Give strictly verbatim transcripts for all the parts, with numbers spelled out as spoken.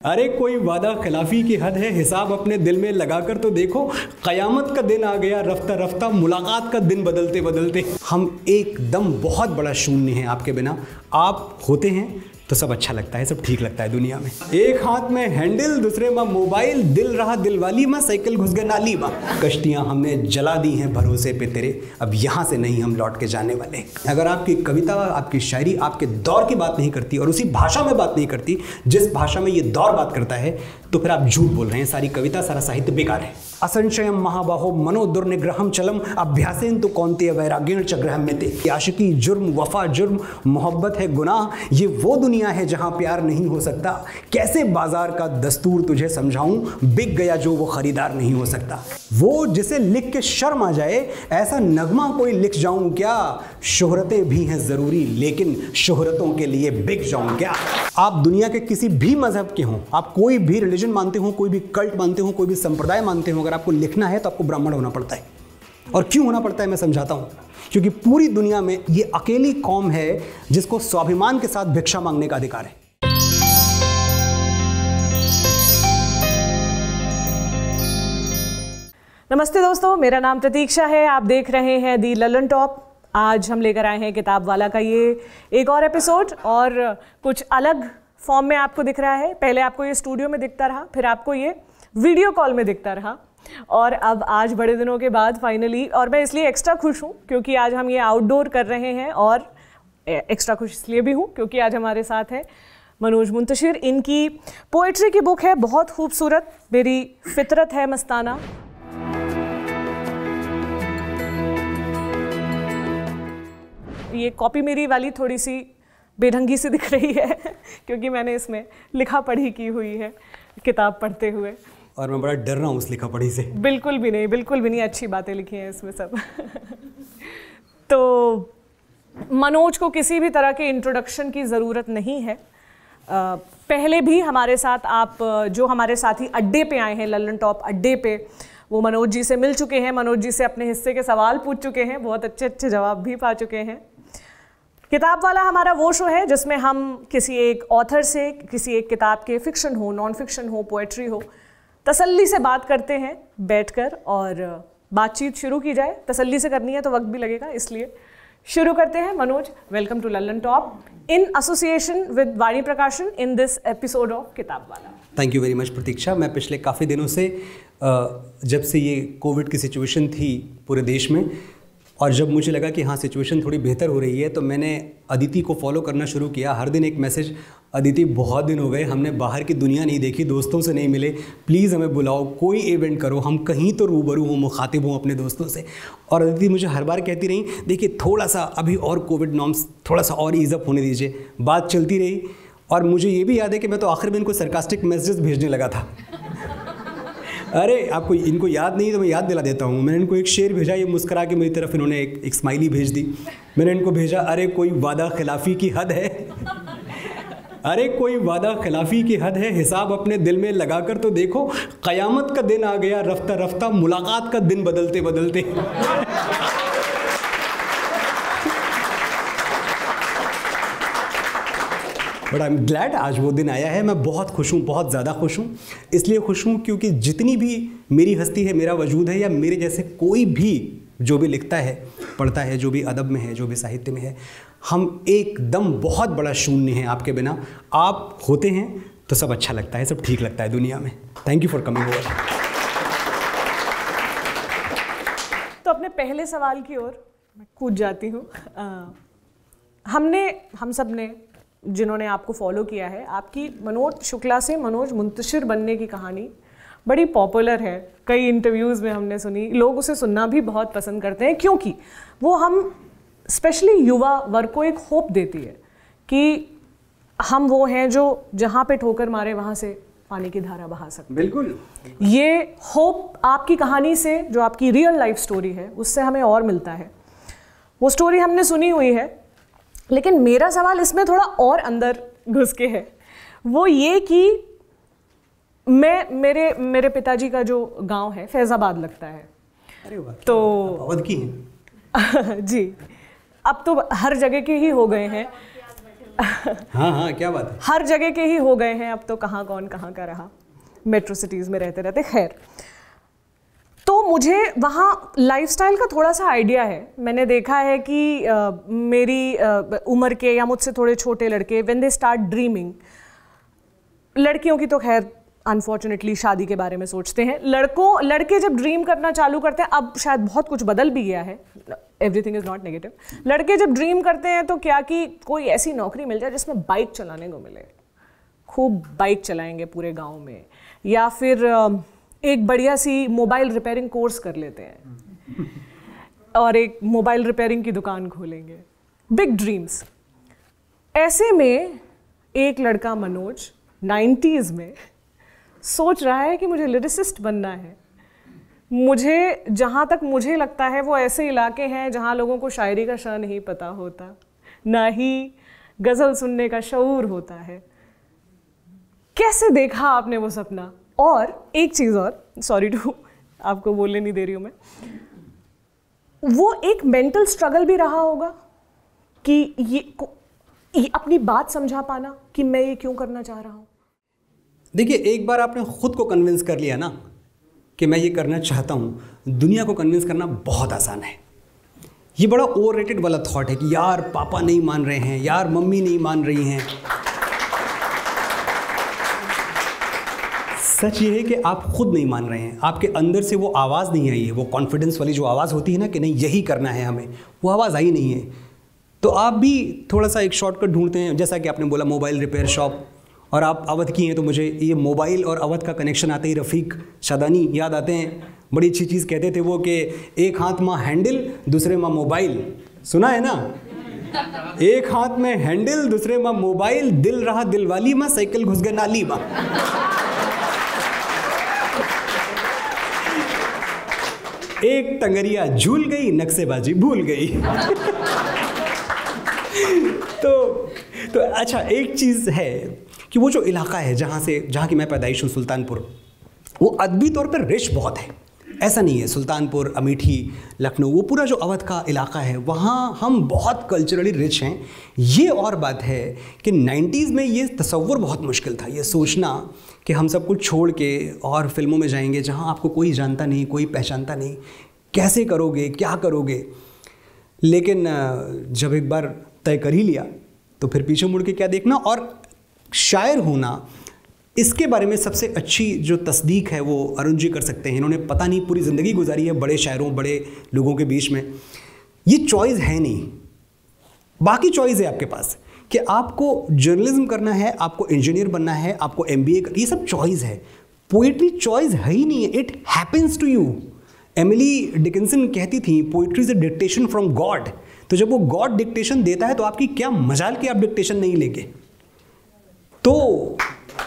अरे कोई वादा खिलाफी की हद है, हिसाब अपने दिल में लगाकर तो देखो, क़यामत का दिन आ गया रफ्ता रफ्ता, मुलाकात का दिन बदलते बदलते। हम एकदम बहुत बड़ा शून्य हैं आपके बिना, आप होते हैं तो सब अच्छा लगता है, सब ठीक लगता है दुनिया में। एक हाथ में हैंडल, दूसरे में मोबाइल, दिल रहा दिलवाली में, साइकिल घुस गए नाली में। कश्तियाँ हमने जला दी हैं भरोसे पे तेरे, अब यहाँ से नहीं हम लौट के जाने वाले। अगर आपकी कविता, आपकी शायरी आपके दौर की बात नहीं करती और उसी भाषा में बात नहीं करती जिस भाषा में ये दौर बात करता है, तो फिर आप झूठ बोल रहे हैं, सारी कविता सारा साहित्य बेकार है। असंशयम महाबाहो मनो दुर्निग्रहम चलम अभ्यासेन तो कौनते वैराग्यण च ग्रहम्यते। आशिकी जुर्म, वफा जुर्म, मोहब्बत है गुनाह, ये वो दुनिया है जहां प्यार नहीं हो सकता। कैसे बाजार का दस्तूर तुझे समझाऊं, बिक गया जो वो खरीदार नहीं हो सकता। वो जिसे लिख के शर्म आ जाए, ऐसा नगमा कोई लिख जाऊं क्या। शोहरतें भी हैं जरूरी, लेकिन शोहरतों के लिए बिक जाऊं क्या। आप दुनिया के किसी भी मजहब के हों, आप कोई भी रिलीजन मानते हो, कोई भी कल्ट मानते हो, कोई भी संप्रदाय मानते हो, अगर आपको लिखना है तो आपको ब्राह्मण होना पड़ता है। और क्यों होना पड़ता है मैं समझाता हूं। क्योंकि पूरी दुनिया में ये अकेली कौम है जिसको स्वाभिमान के साथ भिक्षा मांगने का अधिकार है। नमस्ते दोस्तों, मेरा नाम प्रतीक्षा है, आप देख रहे हैं दी ललन टॉप। आज हम लेकर आए हैं किताब वाला का ये एक और एपिसोड, और कुछ अलग फॉर्म में आपको दिख रहा है। पहले आपको ये स्टूडियो में दिखता रहा, फिर आपको ये वीडियो कॉल में दिखता रहा, और अब आज बड़े दिनों के बाद फाइनली, और मैं इसलिए एक्स्ट्रा खुश हूँ क्योंकि आज हम ये आउटडोर कर रहे हैं, और एक्स्ट्रा खुश इसलिए भी हूँ क्योंकि आज हमारे साथ है मनोज मुंतशिर। इनकी पोएट्री की बुक है बहुत खूबसूरत, मेरी फितरत है मस्ताना। ये कॉपी मेरी वाली थोड़ी सी बेढंगी सी दिख रही है क्योंकि मैंने इसमें लिखा पढ़ी की हुई है किताब पढ़ते हुए, और मैं बड़ा डर रहा हूँ उस लिखा पढ़ी से। बिल्कुल भी नहीं, बिल्कुल भी नहीं, अच्छी बातें लिखी हैं इसमें सब तो मनोज को किसी भी तरह के इंट्रोडक्शन की ज़रूरत नहीं है। आ, पहले भी हमारे साथ आप जो हमारे साथी अड्डे पे आए हैं, ललन टॉप अड्डे पे, वो मनोज जी से मिल चुके हैं, मनोज जी से अपने हिस्से के सवाल पूछ चुके हैं, बहुत अच्छे अच्छे जवाब भी पा चुके हैं। किताब वाला हमारा वो शो है जिसमें हम किसी एक ऑथर से, किसी एक किताब के फिक्शन हो, नॉन फिक्शन हो, पोएट्री हो, तसल्ली से बात करते हैं बैठकर, और बातचीत शुरू की जाए। तसल्ली से करनी है तो वक्त भी लगेगा, इसलिए शुरू करते हैं। Manoj, welcome to Lallan top in association with Vani Prakashan in this episode of Kitab Wala. Thank you very much Pratiksha. मैं पिछले काफ़ी दिनों से, जब से ये कोविड की सिचुएशन थी पूरे देश में, और जब मुझे लगा कि हाँ सिचुएशन थोड़ी बेहतर हो रही है, तो मैंने अदिति को फॉलो करना शुरू किया। हर दिन एक मैसेज, अदिति बहुत दिन हो गए, हमने बाहर की दुनिया नहीं देखी, दोस्तों से नहीं मिले, प्लीज़ हमें बुलाओ, कोई इवेंट करो, हम कहीं तो रूबरू हों, मुखातिब हों अपने दोस्तों से। और अदिति मुझे हर बार कहती रही, देखिए थोड़ा सा अभी और कोविड नॉर्म्स थोड़ा सा और ईज़ अप होने दीजिए। बात चलती रही, और मुझे ये भी याद है कि मैं तो आखिर में इनको सरकास्टिक मैसेजेस भेजने लगा था। अरे आपको इनको याद नहीं तो मैं याद दिला देता हूँ। मैंने इनको एक शेर भेजा, ये मुस्कुरा के मेरी तरफ इन्होंने एक, एक स्माइली भेज दी। मैंने इनको भेजा, अरे कोई वादा खिलाफी की हद है, अरे कोई वादा खिलाफी की हद है, हिसाब अपने दिल में लगाकर तो देखो, क़यामत का दिन आ गया रफ्ता रफ्ता, मुलाकात का दिन बदलते बदलते। बट आई एम ग्लैड आज वो दिन आया है। मैं बहुत खुश हूँ, बहुत ज़्यादा खुश हूँ। इसलिए खुश हूँ क्योंकि जितनी भी मेरी हस्ती है, मेरा वजूद है, या मेरे जैसे कोई भी जो भी लिखता है, पढ़ता है, जो भी अदब में है, जो भी साहित्य में है, हम एकदम बहुत बड़ा शून्य हैं आपके बिना। आप होते हैं तो सब अच्छा लगता है, सब ठीक लगता है दुनिया में। Thank you for coming over. तो अपने पहले सवाल की ओर मैं कूद जाती हूँ। हमने हम सब ने जिन्होंने आपको फॉलो किया है, आपकी मनोज शुक्ला से मनोज मुंतशिर बनने की कहानी बड़ी पॉपुलर है, कई इंटरव्यूज़ में हमने सुनी, लोग उसे सुनना भी बहुत पसंद करते हैं क्योंकि वो हम स्पेशली युवा वर्ग को एक होप देती है कि हम वो हैं जो जहाँ पे ठोकर मारे वहाँ से पानी की धारा बहा सकते हैं। बिल्कुल, ये होप आपकी कहानी से, जो आपकी रियल लाइफ स्टोरी है, उससे हमें और मिलता है। वो स्टोरी हमने सुनी हुई है, लेकिन मेरा सवाल इसमें थोड़ा और अंदर घुस के है। वो ये कि मैं मेरे मेरे पिताजी का जो गांव है फैज़ाबाद लगता है। अरे वाह, तो अवध की हैं। जी, अब तो हर जगह के ही हो गए हैं। हाँ हाँ, क्या बात है। हर जगह के ही हो गए हैं अब तो, कहाँ कौन कहाँ का रहा मेट्रो सिटीज़ में रहते रहते। खैर, तो मुझे वहाँ लाइफस्टाइल का थोड़ा सा आइडिया है। मैंने देखा है कि आ, मेरी आ, उम्र के या मुझसे थोड़े छोटे लड़के, व्हेन दे स्टार्ट ड्रीमिंग, लड़कियों की तो खैर अनफॉर्चुनेटली शादी के बारे में सोचते हैं, लड़कों लड़के जब ड्रीम करना चालू करते हैं, अब शायद बहुत कुछ बदल भी गया है, एवरीथिंग इज़ नॉट नेगेटिव, लड़के जब ड्रीम करते हैं तो क्या कि कोई ऐसी नौकरी मिल जाए जिसमें बाइक चलाने को मिले, खूब बाइक चलाएंगे पूरे गाँव में, या फिर एक बढ़िया सी मोबाइल रिपेयरिंग कोर्स कर लेते हैं और एक मोबाइल रिपेयरिंग की दुकान खोलेंगे। Big dreams. ऐसे में एक लड़का मनोज नाइन्टीज़ में सोच रहा है कि मुझे लिरिसिस्ट बनना है। मुझे, जहाँ तक मुझे लगता है, वो ऐसे इलाके हैं जहाँ लोगों को शायरी का श नहीं पता होता, ना ही गज़ल सुनने का शऊर होता है। कैसे देखा आपने वो सपना? और एक चीज़ और, सॉरी टू आपको बोलने नहीं दे रही हूँ मैं, वो एक मेंटल स्ट्रगल भी रहा होगा कि ये, ये अपनी बात समझा पाना कि मैं ये क्यों करना चाह रहा हूँ। देखिए, एक बार आपने खुद को कन्विंस कर लिया ना कि मैं ये करना चाहता हूँ, दुनिया को कन्विंस करना बहुत आसान है। ये बड़ा ओवररेटेड वाला थॉट है कि यार पापा नहीं मान रहे हैं, यार मम्मी नहीं मान रही हैं। सच ये है कि आप खुद नहीं मान रहे हैं, आपके अंदर से वो आवाज़ नहीं आई है, वो कॉन्फिडेंस वाली जो आवाज़ होती है ना कि नहीं यही करना है हमें, वो आवाज़ आई नहीं है। तो आप भी थोड़ा सा एक शॉर्टकट ढूंढते हैं, जैसा कि आपने बोला मोबाइल रिपेयर शॉप, और आप अवध की हैं तो मुझे ये मोबाइल और अवध का कनेक्शन आते ही रफ़ीक शादानी याद आते हैं। बड़ी अच्छी चीज़ कहते थे वो कि एक हाथ में हैंडल दूसरे में मोबाइल, सुना है ना? एक हाथ में हैंडल दूसरे में मोबाइल, दिल रहा दिलवाली में, साइकिल घुस गए नाली में। एक टंगरिया झूल गई, नक्शेबाजी भूल गई। तो तो अच्छा, एक चीज़ है कि वो जो इलाका है जहाँ से जहाँ की मैं पैदाइश हूँ, सुल्तानपुर, वो अदबी तौर पर रिच बहुत है। ऐसा नहीं है, सुल्तानपुर, अमेठी, लखनऊ, वो पूरा जो अवध का इलाका है, वहाँ हम बहुत कल्चरली रिच हैं। ये और बात है कि नाइन्टीज़ में ये तसव्वुर बहुत मुश्किल था, ये सोचना कि हम सब कुछ छोड़ के और फिल्मों में जाएंगे जहाँ आपको कोई जानता नहीं, कोई पहचानता नहीं, कैसे करोगे, क्या करोगे। लेकिन जब एक बार तय कर ही लिया तो फिर पीछे मुड़ के क्या देखना। और शायर होना, इसके बारे में सबसे अच्छी जो तस्दीक है वो अरुण जी कर सकते हैं। इन्होंने पता नहीं पूरी ज़िंदगी गुजारी है बड़े शायरों, बड़े लोगों के बीच में। ये चॉइस है नहीं, बाकी चॉइस है आपके पास कि आपको जर्नलिज्म करना है, आपको इंजीनियर बनना है, आपको एमबीए, ये सब चॉइस है। पोइट्री चॉइस है ही नहीं है, it happens to you. Emily Dickinson कहती थी poetry is a dictation from God. तो जब वो गॉड डिक्टेशन देता है तो आपकी क्या मजाल कि आप डिक्टेशन नहीं लेंगे। तो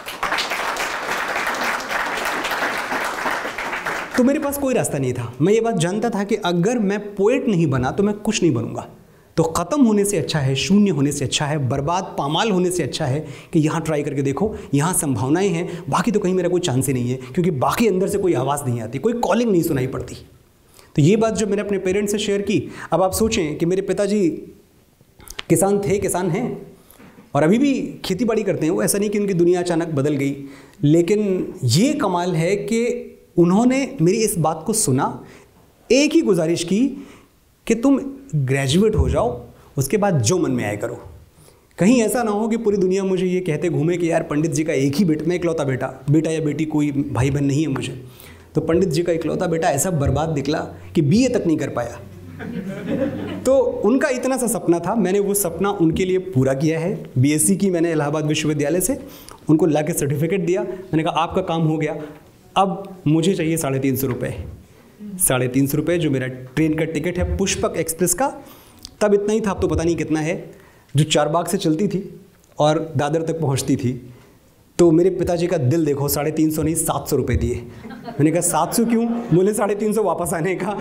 तो मेरे पास कोई रास्ता नहीं था। मैं ये बात जानता था कि अगर मैं पोएट नहीं बना तो मैं कुछ नहीं बनूंगा। तो ख़त्म होने से अच्छा है, शून्य होने से अच्छा है, बर्बाद पामाल होने से अच्छा है कि यहाँ ट्राई करके देखो, यहाँ संभावनाएं हैं, बाकी तो कहीं मेरा कोई चांस ही नहीं है, क्योंकि बाकी अंदर से कोई आवाज़ नहीं आती, कोई कॉलिंग नहीं सुनाई पड़ती। तो ये बात जब मैंने अपने पेरेंट्स से शेयर की, अब आप सोचें कि मेरे पिताजी किसान थे, किसान हैं और अभी भी खेती बाड़ी करते हैं। वो ऐसा नहीं कि उनकी दुनिया अचानक बदल गई, लेकिन ये कमाल है कि उन्होंने मेरी इस बात को सुना, एक ही गुजारिश की कि तुम ग्रेजुएट हो जाओ, उसके बाद जो मन में आए करो। कहीं ऐसा ना हो कि पूरी दुनिया मुझे ये कहते घूमे कि यार पंडित जी का एक ही बेटा, मैं इकलौता बेटा, बेटा या बेटी कोई भाई बहन नहीं है मुझे, तो पंडित जी का इकलौता बेटा ऐसा बर्बाद निकला कि बीए तक नहीं कर पाया। तो उनका इतना सा सपना था, मैंने वो सपना उनके लिए पूरा किया है। बीएससी की मैंने इलाहाबाद विश्वविद्यालय से, उनको ला के सर्टिफिकेट दिया। मैंने कहा आपका काम हो गया, अब मुझे चाहिए साढ़े तीन सौ रुपये साढ़े तीन सौ रुपये जो मेरा ट्रेन का टिकट है पुष्पक एक्सप्रेस का, तब इतना ही था, अब तो पता नहीं कितना है, जो चारबाग से चलती थी और दादर तक पहुंचती थी। तो मेरे पिताजी का दिल देखो, साढ़े तीन सौ नहीं सात सौ रुपये दिए। मैंने कहा सात सौ क्यों? बोले साढ़े तीन सौ वापस आने का।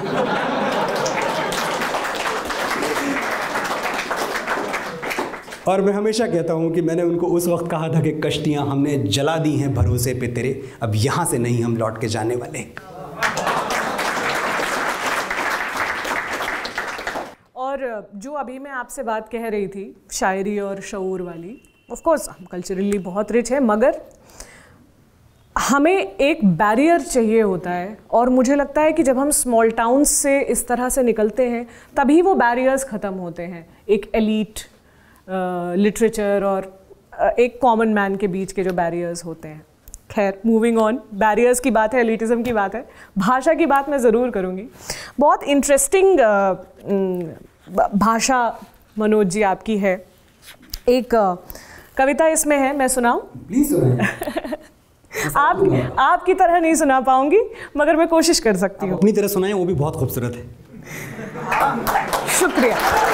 और मैं हमेशा कहता हूँ कि मैंने उनको उस वक्त कहा था कि कश्तियाँ हमने जला दी हैं भरोसे पे तेरे, अब यहाँ से नहीं हम लौट के जाने वाले। और और जो अभी मैं आपसे बात कह रही थी शायरी और शऊर वाली, ऑफ कोर्स हम कल्चरली बहुत रिच है, मगर हमें एक बैरियर चाहिए होता है। और मुझे लगता है कि जब हम स्मॉल टाउन्स से इस तरह से निकलते हैं तभी वो बैरियर्स ख़त्म होते हैं, एक एलीट लिटरेचर और uh, एक कॉमन मैन के बीच के जो बैरियर्स होते हैं। खैर, मूविंग ऑन, बैरियर्स की बात है, एलिटिज़म की बात है, भाषा की बात मैं ज़रूर करूँगी। बहुत इंटरेस्टिंग uh, भाषा मनोज जी आपकी है। एक uh, कविता इसमें है, मैं सुनाऊँ? प्लीज़ सुनाएं। आप आपकी तरह नहीं सुना पाऊंगी, मगर मैं कोशिश कर सकती हूँ। अपनी तरह सुनाएं, वो भी बहुत खूबसूरत है। शुक्रिया।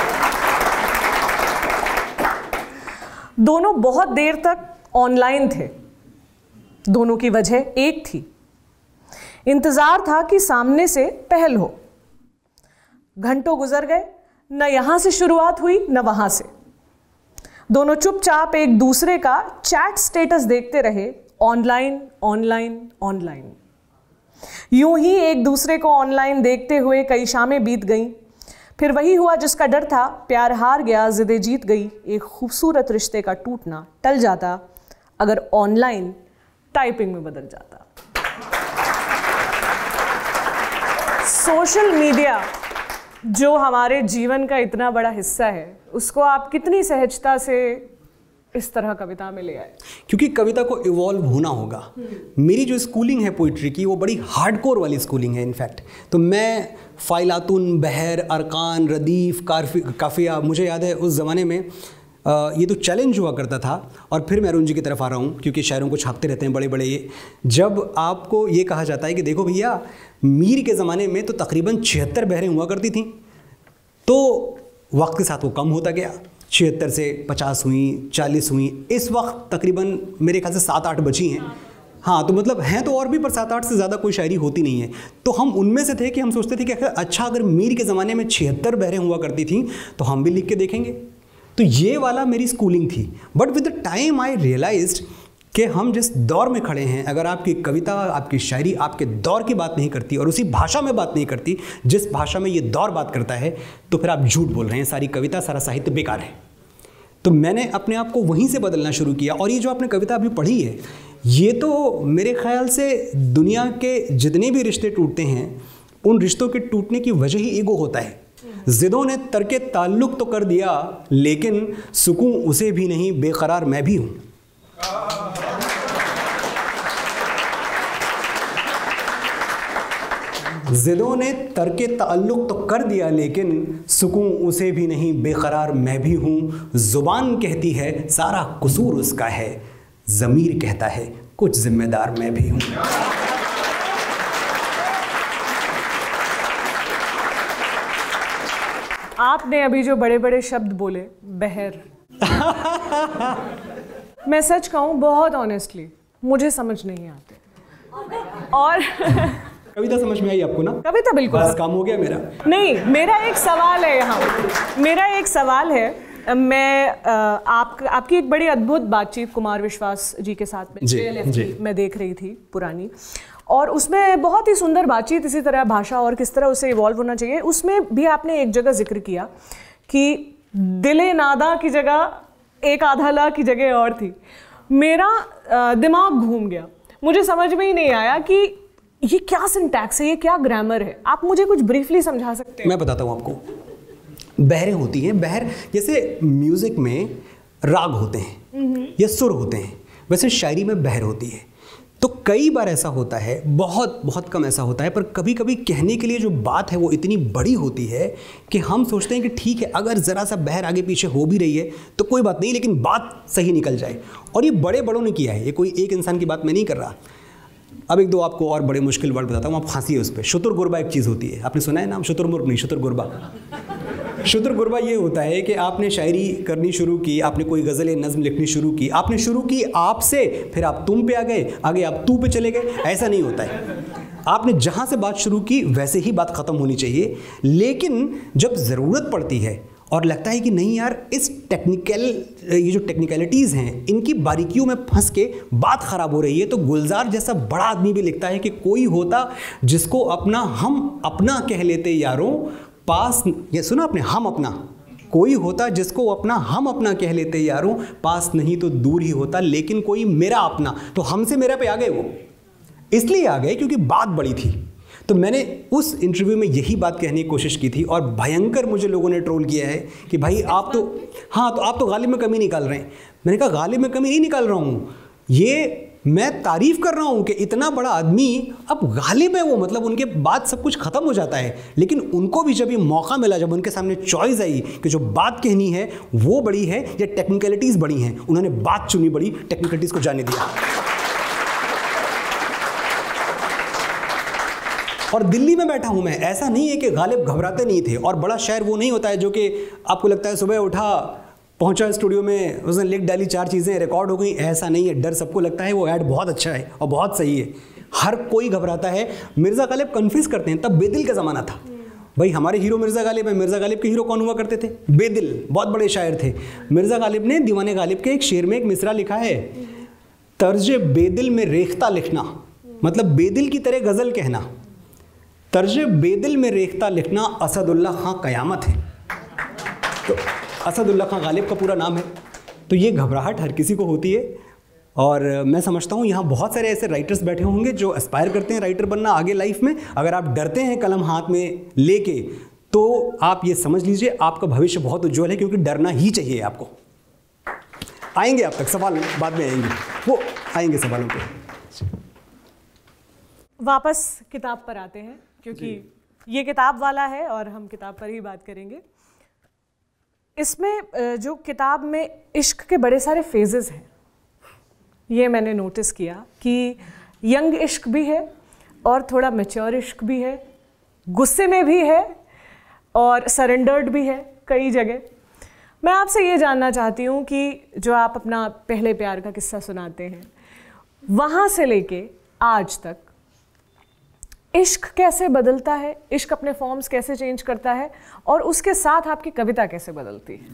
दोनों बहुत देर तक ऑनलाइन थे। दोनों की वजह एक थी, इंतजार था कि सामने से पहल हो। घंटों गुजर गए, न यहां से शुरुआत हुई न वहां से। दोनों चुपचाप एक दूसरे का चैट स्टेटस देखते रहे, ऑनलाइन ऑनलाइन ऑनलाइन। यूं ही एक दूसरे को ऑनलाइन देखते हुए कई शामें बीत गईं। फिर वही हुआ जिसका डर था, प्यार हार गया, जिद्दें जीत गई। एक खूबसूरत रिश्ते का टूटना टल जाता अगर ऑनलाइन टाइपिंग में बदल जाता। सोशल मीडिया जो हमारे जीवन का इतना बड़ा हिस्सा है, उसको आप कितनी सहजता से इस तरह कविता में ले आए? क्योंकि कविता को इवॉल्व होना होगा। मेरी जो स्कूलिंग है पोइट्री की, वो बड़ी हार्डकोर वाली स्कूलिंग है इनफैक्ट। तो मैं फ़ाइलातुन, बहर, अरकान, रदीफ़, काफी काफिया, मुझे याद है उस ज़माने में आ, ये तो चैलेंज हुआ करता था। और फिर मैं अरुण जी की तरफ आ रहा हूँ, क्योंकि शायरों को छापते रहते हैं बड़े बड़े ये। जब आपको ये कहा जाता है कि देखो भैया, मीर के ज़माने में तो तकरीबन छिहत्तर बहरें हुआ करती थीं, तो वक्त के साथ वो कम होता गया, छिहत्तर से पचास हुई, चालीस हुई, इस वक्त तकरीबन मेरे ख्याल से सात आठ बची हैं। हाँ, तो मतलब हैं तो और भी, पर सात आठ से ज़्यादा कोई शायरी होती नहीं है। तो हम उनमें से थे कि हम सोचते थे कि अच्छा, अगर मीर के ज़माने में छिहत्तर बहरें हुआ करती थी तो हम भी लिख के देखेंगे। तो ये वाला मेरी स्कूलिंग थी। But with the time I realized कि हम जिस दौर में खड़े हैं, अगर आपकी कविता, आपकी शायरी आपके दौर की बात नहीं करती और उसी भाषा में बात नहीं करती जिस भाषा में ये दौर बात करता है, तो फिर आप झूठ बोल रहे हैं, सारी कविता, सारा साहित्य बेकार है। तो मैंने अपने आप को वहीं से बदलना शुरू किया। और ये जो आपने कविता अभी पढ़ी है, ये तो मेरे ख्याल से दुनिया के जितने भी रिश्ते टूटते हैं, उन रिश्तों के टूटने की वजह ही ईगो होता है। ज़िदों ने तरके ताल्लुक़ तो कर दिया, लेकिन सुकून उसे भी नहीं, बेकरार मैं भी हूँ। ज़िदों ने तरके ताल्लुक़ तो कर दिया, लेकिन सुकून उसे भी नहीं, बेकरार मैं भी हूँ। ज़ुबान कहती है सारा कसूर उसका है, ज़मीर कहता है कुछ जिम्मेदार मैं भी हूँ। आपने अभी जो बड़े बड़े शब्द बोले, बहर, मैं सच कहूँ बहुत ऑनेस्टली मुझे समझ नहीं आते। और कविता समझ में आई आपको ना? कविता बिल्कुल। बस काम हो गया मेरा। नहीं, मेरा एक सवाल है यहाँ, मेरा एक सवाल है। मैं आप आपकी एक बड़ी अद्भुत बातचीत कुमार विश्वास जी के साथ में जी, जी। मैं देख रही थी पुरानी, और उसमें बहुत ही सुंदर बातचीत, इसी तरह भाषा और किस तरह उसे इवॉल्व होना चाहिए, उसमें भी आपने एक जगह जिक्र किया कि दिले नादा की जगह एक आधा ला की जगह और थी। मेरा दिमाग घूम गया, मुझे समझ में ही नहीं आया कि ये क्या सिंटैक्स है, ये क्या ग्रामर है। आप मुझे कुछ ब्रीफली समझा सकते हैं? मैं बताता हूँ आपको। बहरें होती हैं, बहर जैसे म्यूज़िक में राग होते हैं या सुर होते हैं, वैसे शायरी में बहर होती है। तो कई बार ऐसा होता है, बहुत बहुत कम ऐसा होता है, पर कभी कभी कहने के लिए जो बात है वो इतनी बड़ी होती है कि हम सोचते हैं कि ठीक है, अगर ज़रा सा बहर आगे पीछे हो भी रही है तो कोई बात नहीं, लेकिन बात सही निकल जाए। और ये बड़े बड़ों ने किया है, ये कोई एक इंसान की बात मैं नहीं कर रहा। अब एक दो आपको और बड़े मुश्किल वर्ड बताता हूँ, आप हंसी है उस पर। शुतुरगुरबा एक चीज़ होती है, आपने सुना है नाम? शुतुरमुर्ग नहीं, शुतुरगुरबा। शुतुरगुरबा ये होता है कि आपने शायरी करनी शुरू की, आपने कोई गज़ल नज़्म लिखनी शुरू की, आपने शुरू की आप से, फिर आप तुम पे आ गए, आगे आप तू पे चले गए। ऐसा नहीं होता है। आपने जहाँ से बात शुरू की वैसे ही बात ख़त्म होनी चाहिए। लेकिन जब ज़रूरत पड़ती है और लगता है कि नहीं यार, इस टेक्निकल ये जो टेक्निकलिटीज़ हैं इनकी बारीकियों में फंस के बात ख़राब हो रही है, तो गुलजार जैसा बड़ा आदमी भी लिखता है कि कोई होता जिसको अपना हम अपना कह लेते यारों, पास, ये सुना आपने, हम अपना, कोई होता जिसको अपना हम अपना कह लेते यारों, पास नहीं तो दूर ही होता, लेकिन कोई मेरा अपना, तो हमसे मेरा पे आ गए। वो इसलिए आ गए क्योंकि बात बड़ी थी। तो मैंने उस इंटरव्यू में यही बात कहने की कोशिश की थी और भयंकर मुझे लोगों ने ट्रोल किया है कि भाई आप तो, हाँ तो आप तो गालिब में कमी निकाल रहे हैं। मैंने कहा गालिब में कमी नहीं निकाल रहा हूँ, ये मैं तारीफ कर रहा हूँ कि इतना बड़ा आदमी अब गालिब है वो, मतलब उनके बाद सब कुछ खत्म हो जाता है। लेकिन उनको भी जब ये मौका मिला, जब उनके सामने चॉइस आई कि जो बात कहनी है वो बड़ी है या टेक्निकलिटीज़ बड़ी हैं, उन्होंने बात चुनी बड़ी, टेक्निकलिटीज़ को जाने दिया। और दिल्ली में बैठा हूं मैं, ऐसा नहीं है कि गालिब घबराते नहीं थे। और बड़ा शायर वो नहीं होता है जो कि आपको लगता है सुबह उठा, पहुंचा स्टूडियो में, उसने लिख डाली चार चीज़ें, रिकॉर्ड हो गई, ऐसा नहीं है। डर सबको लगता है वो ऐड बहुत अच्छा है और बहुत सही है, हर कोई घबराता है। मिर्ज़ा गालिब कन्फ्यूज़ करते हैं, तब बेदिल का ज़माना था भाई। हमारे हीरो मिर्ज़ा गालिब है, मिर्ज़ा गालिब के हीरो कौन हुआ करते थे? बेदिल, बहुत बड़े शायर थे। मिर्ज़ा गालिब ने दीवाने गालिब के एक शेर में एक मिसरा लिखा है, तर्ज बेदिल में रेख्ता लिखना, मतलब बेदिल की तरह गज़ल कहना, तर्ज बेदिल में रेख्ता लिखना असदुल्ला खां क़यामत है। तो असदुल्ला खां गालिब का पूरा नाम है। तो ये घबराहट हर किसी को होती है और मैं समझता हूँ यहाँ बहुत सारे ऐसे राइटर्स बैठे होंगे जो एस्पायर करते हैं राइटर बनना आगे लाइफ में। अगर आप डरते हैं कलम हाथ में लेके, तो आप ये समझ लीजिए आपका भविष्य बहुत उज्जवल है, क्योंकि डरना ही चाहिए आपको। आएंगे आप तक सवाल बाद में आएंगे, वो आएंगे सवालों पे। वापस किताब पर आते हैं, क्योंकि ये किताब वाला है और हम किताब पर ही बात करेंगे। इसमें जो किताब में इश्क के बड़े सारे फेजेस हैं, ये मैंने नोटिस किया कि यंग इश्क भी है और थोड़ा मैच्योर इश्क भी है, गुस्से में भी है और सरेंडर्ड भी है कई जगह। मैं आपसे ये जानना चाहती हूँ कि जो आप अपना पहले प्यार का किस्सा सुनाते हैं, वहाँ से लेके आज तक इश्क कैसे बदलता है, इश्क अपने फॉर्म्स कैसे चेंज करता है और उसके साथ आपकी कविता कैसे बदलती है?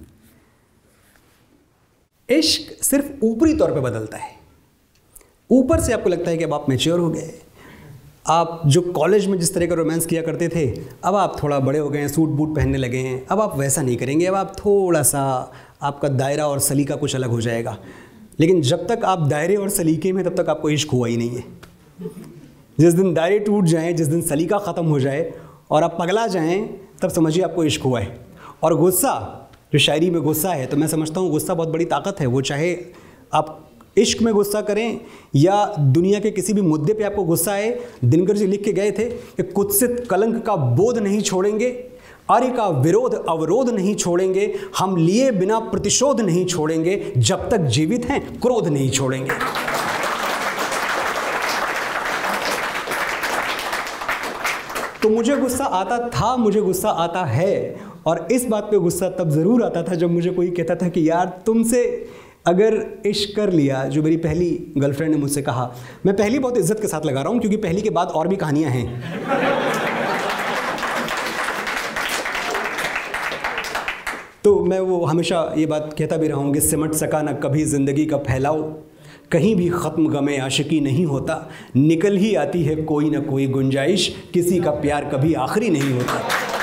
इश्क सिर्फ ऊपरी तौर पे बदलता है। ऊपर से आपको लगता है कि अब आप मैच्योर हो गए, आप जो कॉलेज में जिस तरह का रोमांस किया करते थे, अब आप थोड़ा बड़े हो गए हैं, सूट बूट पहनने लगे हैं, अब आप वैसा नहीं करेंगे, अब आप थोड़ा सा, आपका दायरा और सलीका कुछ अलग हो जाएगा। लेकिन जब तक आप दायरे और सलीके में, तब तक आपको इश्क हुआ ही नहीं है। जिस दिन दायरे टूट जाएं, जिस दिन सलीका ख़त्म हो जाए और आप पगला जाएं, तब समझिए आपको इश्क हुआ है। और गुस्सा, जो शायरी में गुस्सा है, तो मैं समझता हूँ गुस्सा बहुत बड़ी ताकत है। वो चाहे आप इश्क में गुस्सा करें या दुनिया के किसी भी मुद्दे पे आपको गुस्सा आए। दिनकर जी लिख के गए थे कि कुत्सित कलंक का बोध नहीं छोड़ेंगे, आर्य का विरोध अवरोध नहीं छोड़ेंगे, हम लिए बिना प्रतिशोध नहीं छोड़ेंगे, जब तक जीवित हैं क्रोध नहीं छोड़ेंगे। तो मुझे गुस्सा आता था, मुझे गुस्सा आता है, और इस बात पे गुस्सा तब ज़रूर आता था जब मुझे कोई कहता था कि यार तुमसे अगर इश्क कर लिया, जो मेरी पहली गर्लफ्रेंड ने मुझसे कहा। मैं पहली बहुत इज्जत के साथ लगा रहा हूँ क्योंकि पहली के बाद और भी कहानियाँ हैं। तो मैं वो हमेशा ये बात कहता भी रहा हूँ कि सिमट सका न कभी ज़िंदगी का फैलाओ, कहीं भी ख़त्म गमे आशिकी नहीं होता, निकल ही आती है कोई ना कोई गुंजाइश, किसी का प्यार कभी आखिरी नहीं होता।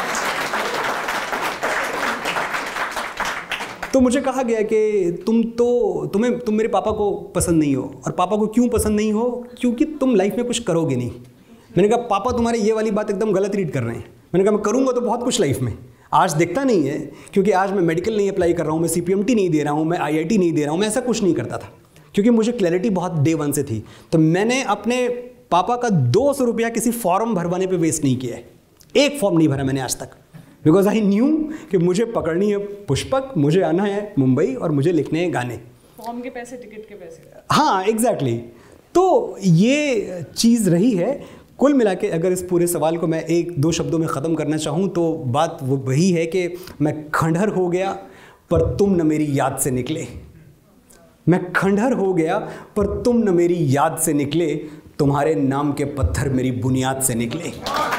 तो मुझे कहा गया कि तुम तो तुम्हें तुम मेरे पापा को पसंद नहीं हो। और पापा को क्यों पसंद नहीं हो? क्योंकि तुम लाइफ में कुछ करोगे नहीं। मैंने कहा पापा तुम्हारे ये वाली बात एकदम गलत रीड कर रहे हैं। मैंने कहा मैं करूँगा तो बहुत कुछ लाइफ में, आज दिखता नहीं है, क्योंकि आज मैं मेडिकल नहीं अप्लाई कर रहा हूँ, मैं सी पी एम टी नहीं दे रहा हूँ, मैं आई आई टी नहीं दे रहा हूँ, मैं ऐसा कुछ नहीं करता था क्योंकि मुझे क्लैरिटी बहुत डे वन से थी। तो मैंने अपने पापा का दो सौ रुपया किसी फॉर्म भरवाने पे वेस्ट नहीं किया है। एक फॉर्म नहीं भरा मैंने आज तक, बिकॉज आई न्यू कि मुझे पकड़नी है पुष्पक, मुझे आना है मुंबई और मुझे लिखने हैं गाने। फॉर्म के पैसे, टिकट के पैसे। हाँ एग्जैक्टली exactly। तो ये चीज़ रही है। कुल मिला के अगर इस पूरे सवाल को मैं एक दो शब्दों में ख़त्म करना चाहूँ तो बात वो वही है कि मैं खंडहर हो गया पर तुम न मेरी याद से निकले। मैं खंडहर हो गया पर तुम न मेरी याद से निकले, तुम्हारे नाम के पत्थर मेरी बुनियाद से निकले।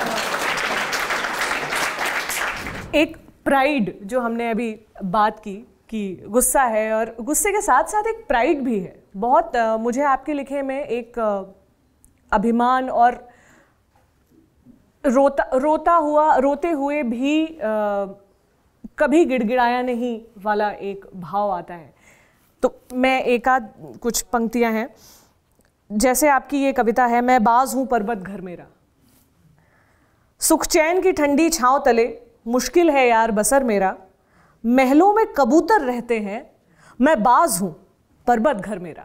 एक प्राइड जो हमने अभी बात की कि गुस्सा है, और गुस्से के साथ साथ एक प्राइड भी है बहुत। uh, मुझे आपके लिखे में एक uh, अभिमान और रोता रोता हुआ रोते हुए भी आ, कभी गिड़गिड़ाया नहीं वाला एक भाव आता है। तो मैं एक आध कुछ पंक्तियां हैं, जैसे आपकी ये कविता है, मैं बाज हूं पर्वत घर मेरा, सुख चैन की ठंडी छांव तले मुश्किल है यार बसर मेरा, महलों में कबूतर रहते हैं, मैं बाज हूं पर्वत घर मेरा।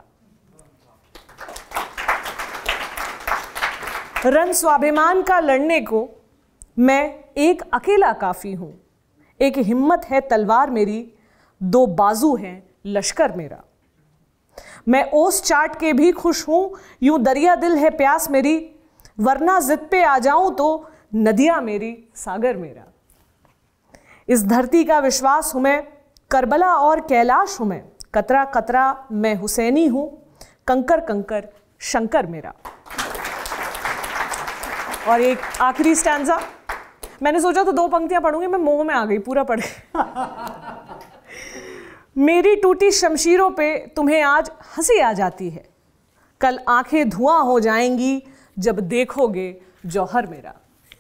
रन स्वाभिमान का लड़ने को मैं एक अकेला काफी हूं, एक हिम्मत है तलवार मेरी, दो बाजू हैं लश्कर मेरा। मैं ओस चाट के भी खुश हूं, यूं दरिया दिल है प्यास मेरी, वरना जिद पे आ जाऊं तो नदियां मेरी सागर मेरा। इस धरती का विश्वास हूं मैं, करबला और कैलाश हूं मैं, कतरा कतरा मैं हुसैनी हूं, कंकर कंकर शंकर मेरा। और एक आखिरी स्टैंजा, मैंने सोचा तो दो पंक्तियां पढ़ूंगी, मैं मोह में आ गई, पूरा पढ़ मेरी टूटी शमशीरों पे तुम्हें आज हंसी आ जाती है, कल आंखें धुआं हो जाएंगी जब देखोगे जौहर मेरा।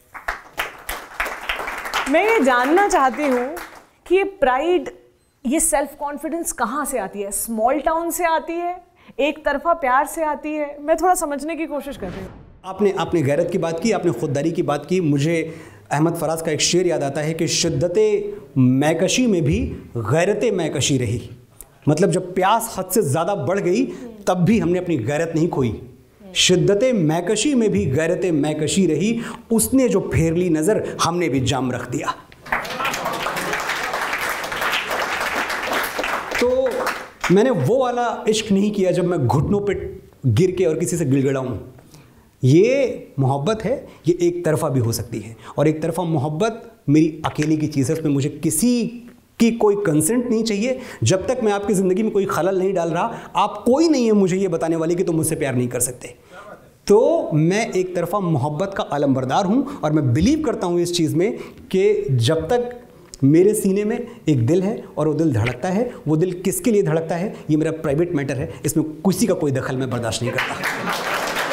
मैं ये जानना चाहती हूं कि ये प्राइड, ये सेल्फ कॉन्फिडेंस कहाँ से आती है? स्मॉल टाउन से आती है, एक तरफा प्यार से आती है? मैं थोड़ा समझने की कोशिश कर रही हूँ। आपने आपने गैरत की बात की, आपने खुददारी की बात की। मुझे अहमद फराज का एक शेर याद आता है कि शिद्दते मैकशी में भी गैरत मैकशी रही। मतलब जब प्यास हद से ज़्यादा बढ़ गई तब भी हमने अपनी गैरत नहीं खोई। शिद्दते मैकशी में भी गैरत मैकशी रही, उसने जो फेर ली नज़र हमने भी जाम रख दिया। तो मैंने वो वाला इश्क नहीं किया जब मैं घुटनों पे गिर के और किसी से गिड़गिड़ाऊं। ये मोहब्बत है, ये एक तरफा भी हो सकती है, और एक तरफा मोहब्बत मेरी अकेले की चीज़ है, उसमें मुझे किसी की कोई कंसेंट नहीं चाहिए। जब तक मैं आपकी ज़िंदगी में कोई खलल नहीं डाल रहा, आप कोई नहीं है मुझे ये बताने वाले कि तुम मुझसे प्यार नहीं कर सकते। तो मैं एक तरफा मोहब्बत का आलमबरदार हूँ, और मैं बिलीव करता हूँ इस चीज़ में कि जब तक मेरे सीने में एक दिल है और वो दिल धड़कता है, वो दिल किसके लिए धड़कता है ये मेरा प्राइवेट मैटर है, इसमें किसी का कोई दखल मैं बर्दाश्त नहीं करता।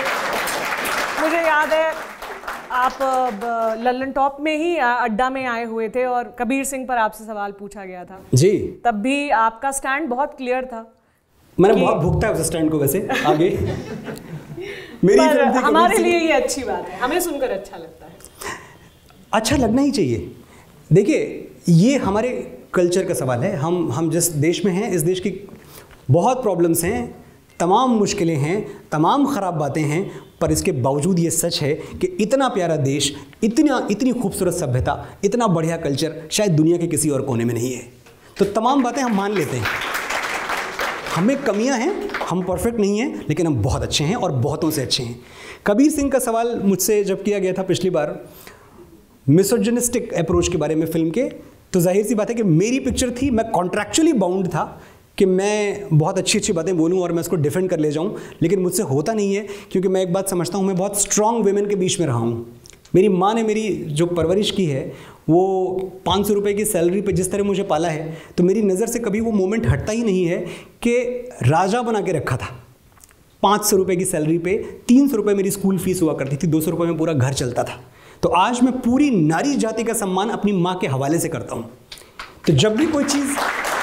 मुझे याद है आप लल्लन टॉप में ही अड्डा में आए हुए थे और कबीर सिंह पर आपसे सवाल पूछा गया था जी। तब भी आपका स्टैंड बहुत क्लियर था। मैंने बहुत भुगता है उस स्टैंड को वैसे आगे मेरी पर हमारे लिए ये अच्छी बात है, हमें सुनकर अच्छा लगता है। अच्छा लगना ही चाहिए। देखिए ये हमारे कल्चर का सवाल है। हम हम जिस देश में हैं, इस देश की बहुत प्रॉब्लम्स हैं, तमाम मुश्किलें हैं, तमाम ख़राब बातें हैं, पर इसके बावजूद ये सच है कि इतना प्यारा देश, इतना इतनी खूबसूरत सभ्यता, इतना बढ़िया कल्चर शायद दुनिया के किसी और कोने में नहीं है। तो तमाम बातें हम मान लेते हैं। हमें कमियां हैं, हम परफेक्ट नहीं हैं, लेकिन हम बहुत अच्छे हैं और बहुतों से अच्छे हैं। कबीर सिंह का सवाल मुझसे जब किया गया था पिछली बार मिसोजिनिस्टिक अप्रोच के बारे में फिल्म के, तो जाहिर सी बात है कि मेरी पिक्चर थी, मैं कॉन्ट्रैक्चुअली बाउंड था कि मैं बहुत अच्छी अच्छी बातें बोलूं और मैं उसको डिफेंड कर ले जाऊं, लेकिन मुझसे होता नहीं है, क्योंकि मैं एक बात समझता हूं, मैं बहुत स्ट्रॉन्ग वेमेन के बीच में रहा हूं। मेरी माँ ने मेरी जो परवरिश की है, वो पाँच सौ रुपये की सैलरी पे जिस तरह मुझे पाला है, तो मेरी नज़र से कभी वो मोमेंट हटता ही नहीं है कि राजा बना के रखा था। पाँच सौ रुपये की सैलरी पे तीन सौ रुपये मेरी स्कूल फीस हुआ करती थी, दो सौ रुपये में पूरा घर चलता था। तो आज मैं पूरी नारी जाति का सम्मान अपनी माँ के हवाले से करता हूँ। तो जब भी कोई चीज़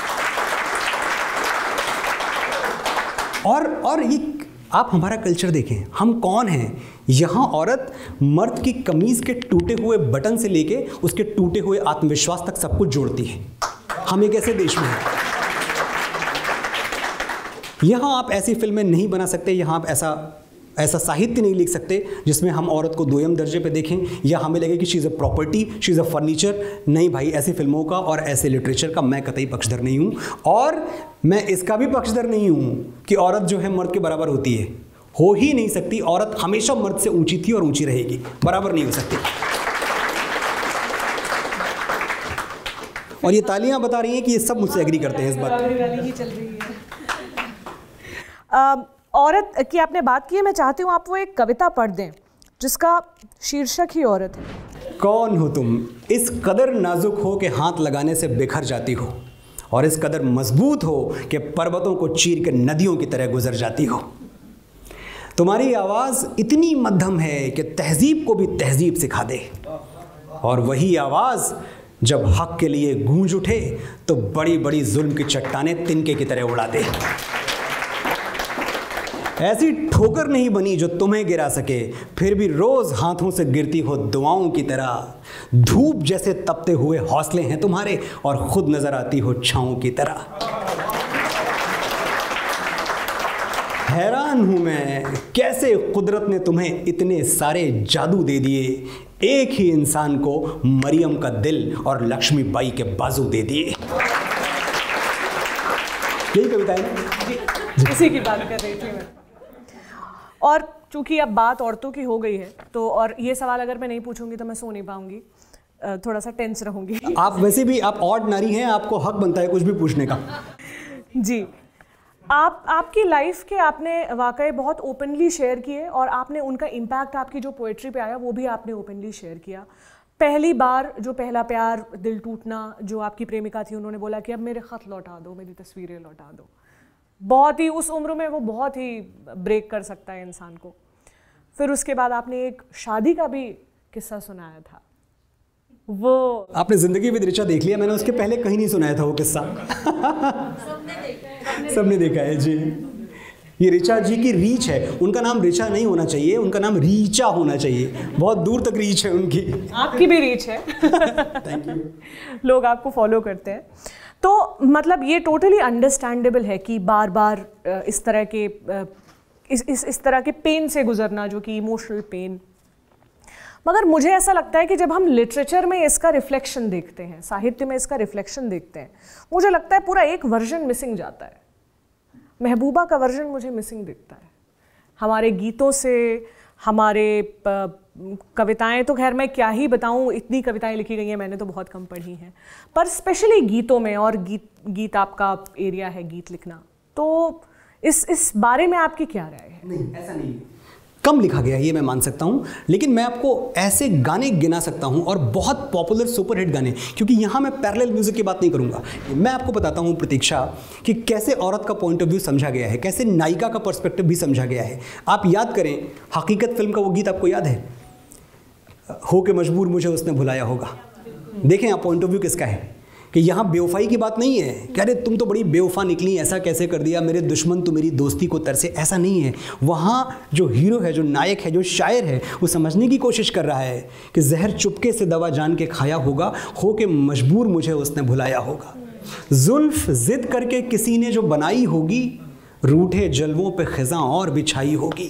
और और ये आप हमारा कल्चर देखें, हम कौन हैं? यहाँ औरत मर्द की कमीज़ के टूटे हुए बटन से लेके उसके टूटे हुए आत्मविश्वास तक सब कुछ जोड़ती है। हम एक ऐसे देश में हैं। यहाँ आप ऐसी फिल्में नहीं बना सकते, यहाँ आप ऐसा ऐसा साहित्य नहीं लिख सकते जिसमें हम औरत को दोयम दर्जे पे देखें या हमें लगे कि she is a property, she is a furniture. नहीं भाई, ऐसी फिल्मों का और ऐसे लिटरेचर का मैं कतई पक्षधर नहीं हूँ, और मैं इसका भी पक्षधर नहीं हूँ कि औरत जो है मर्द के बराबर होती है। हो ही नहीं सकती। औरत हमेशा मर्द से ऊंची थी और ऊंची रहेगी, बराबर नहीं हो सकती। और ये तालियां बता रही हैं कि ये सब मुझसे एग्री करते हैं इस बात। औरत की आपने बात की है, मैं चाहती हूँ आप वो एक कविता पढ़ दें जिसका शीर्षक ही औरत है। कौन हो तुम, इस कदर नाजुक हो कि हाथ लगाने से बिखर जाती हो, और इस कदर मजबूत हो कि पर्वतों को चीर के नदियों की तरह गुजर जाती हो। तुम्हारी आवाज़ इतनी मध्यम है कि तहजीब को भी तहजीब सिखा दे, और वही आवाज़ जब हक के लिए गूंज उठे तो बड़ी बड़ी जुल्म की चट्टानें तिनके की तरह उड़ा दे। ऐसी ठोकर नहीं बनी जो तुम्हें गिरा सके, फिर भी रोज हाथों से गिरती हो दुआओं की तरह। धूप जैसे तपते हुए हौसले हैं तुम्हारे, और खुद नजर आती हो छाओं की तरह। हैरान हूं मैं कैसे कुदरत ने तुम्हें इतने सारे जादू दे दिए, एक ही इंसान को मरियम का दिल और लक्ष्मीबाई के बाजू दे दिए। यही कविता है ना? इसी की बात कर रही थी मैं। और चूंकि अब बात औरतों की हो गई है तो, और ये सवाल अगर मैं नहीं पूछूंगी तो मैं सो नहीं पाऊंगी, थोड़ा सा टेंस रहूंगी। आप वैसे भी आप ऑड नारी हैं, आपको हक बनता है कुछ भी पूछने का। जी, आप आपकी लाइफ के आपने वाकई बहुत ओपनली शेयर किए, और आपने उनका इम्पैक्ट आपकी जो पोएट्री पे आया वो भी आपने ओपनली शेयर किया। पहली बार जो पहला प्यार, दिल टूटना, जो आपकी प्रेमिका थी उन्होंने बोला कि अब मेरे ख़त लौटा दो, मेरी तस्वीरें लौटा दो, बहुत ही उस उम्र में वो बहुत ही ब्रेक कर सकता है इंसान को। फिर उसके बाद आपने एक शादी का भी किस्सा सुनाया था। वो आपने जिंदगी विद ऋचा देख लिया, मैंने उसके पहले कहीं नहीं सुनाया था वो किस्सा। सबने देखा है जी। ये ऋचा जी की रीच है, उनका नाम ऋचा नहीं होना चाहिए, उनका नाम रीचा होना चाहिए। बहुत दूर तक रीच है उनकी। आपकी भी रीच है। Thank you. लोग आपको फॉलो करते हैं, तो मतलब ये टोटली अंडरस्टैंडेबल है कि बार बार इस तरह के इस इस इस तरह के पेन से गुजरना, जो कि इमोशनल पेन। मगर मुझे ऐसा लगता है कि जब हम लिटरेचर में इसका रिफ्लेक्शन देखते हैं, साहित्य में इसका रिफ्लेक्शन देखते हैं, मुझे लगता है पूरा एक वर्जन मिसिंग जाता है। महबूबा का वर्जन मुझे मिसिंग दिखता है। हमारे गीतों से, हमारे कविताएं तो खैर मैं क्या ही बताऊं, इतनी कविताएं लिखी गई हैं, मैंने तो बहुत कम पढ़ी हैं, पर स्पेशली गीतों में, और गीत गीत आपका एरिया है गीत लिखना, तो इस इस बारे में आपकी क्या राय है? नहीं, ऐसा नहीं है, कम लिखा गया ये मैं मान सकता हूँ, लेकिन मैं आपको ऐसे गाने गिना सकता हूँ, और बहुत पॉपुलर सुपरहिट गाने, क्योंकि यहाँ मैं पैरेलल म्यूजिक की बात नहीं करूँगा। मैं आपको बताता हूँ प्रतीक्षा कि कैसे औरत का पॉइंट ऑफ व्यू समझा गया है, कैसे नायिका का पर्सपेक्टिव भी समझा गया है। आप याद करें, हकीकत फिल्म का वो गीत आपको याद है, हो के मजबूर मुझे उसने भुलाया होगा। देखें आप पॉइंट ऑफ व्यू किसका है, कि यहाँ बेवफाई की बात नहीं है कि अरे तुम तो बड़ी बेवफा निकली, ऐसा कैसे कर दिया, मेरे दुश्मन तो मेरी दोस्ती को तरसे, ऐसा नहीं है। वहाँ जो हीरो है, जो नायक है, जो शायर है, वो समझने की कोशिश कर रहा है कि जहर चुपके से दवा जान के खाया होगा, हो के मजबूर मुझे उसने भुलाया होगा। जुल्फ जिद करके किसी ने जो बनाई होगी, रूठे जलवों पे खिज़ां और बिछाई होगी।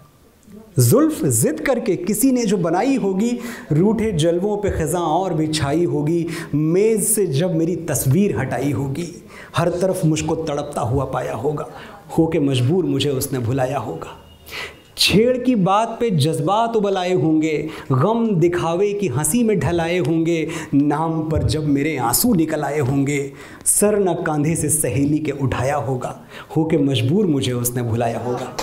जुल्फ जिद करके किसी ने जो बनाई होगी, रूठे जलवों पे खिज़ां और बिछाई होगी। मेज़ से जब मेरी तस्वीर हटाई होगी, हर तरफ मुझको तड़पता हुआ पाया होगा, हो के मजबूर मुझे उसने भुलाया होगा। छेड़ की बात पे जज्बात उबलाए होंगे, गम दिखावे की हंसी में ढलाए होंगे, नाम पर जब मेरे आंसू निकल आए होंगे, सर न कांधे से सहेली के उठाया होगा, हो के मजबूर मुझे उसने भुलाया होगा।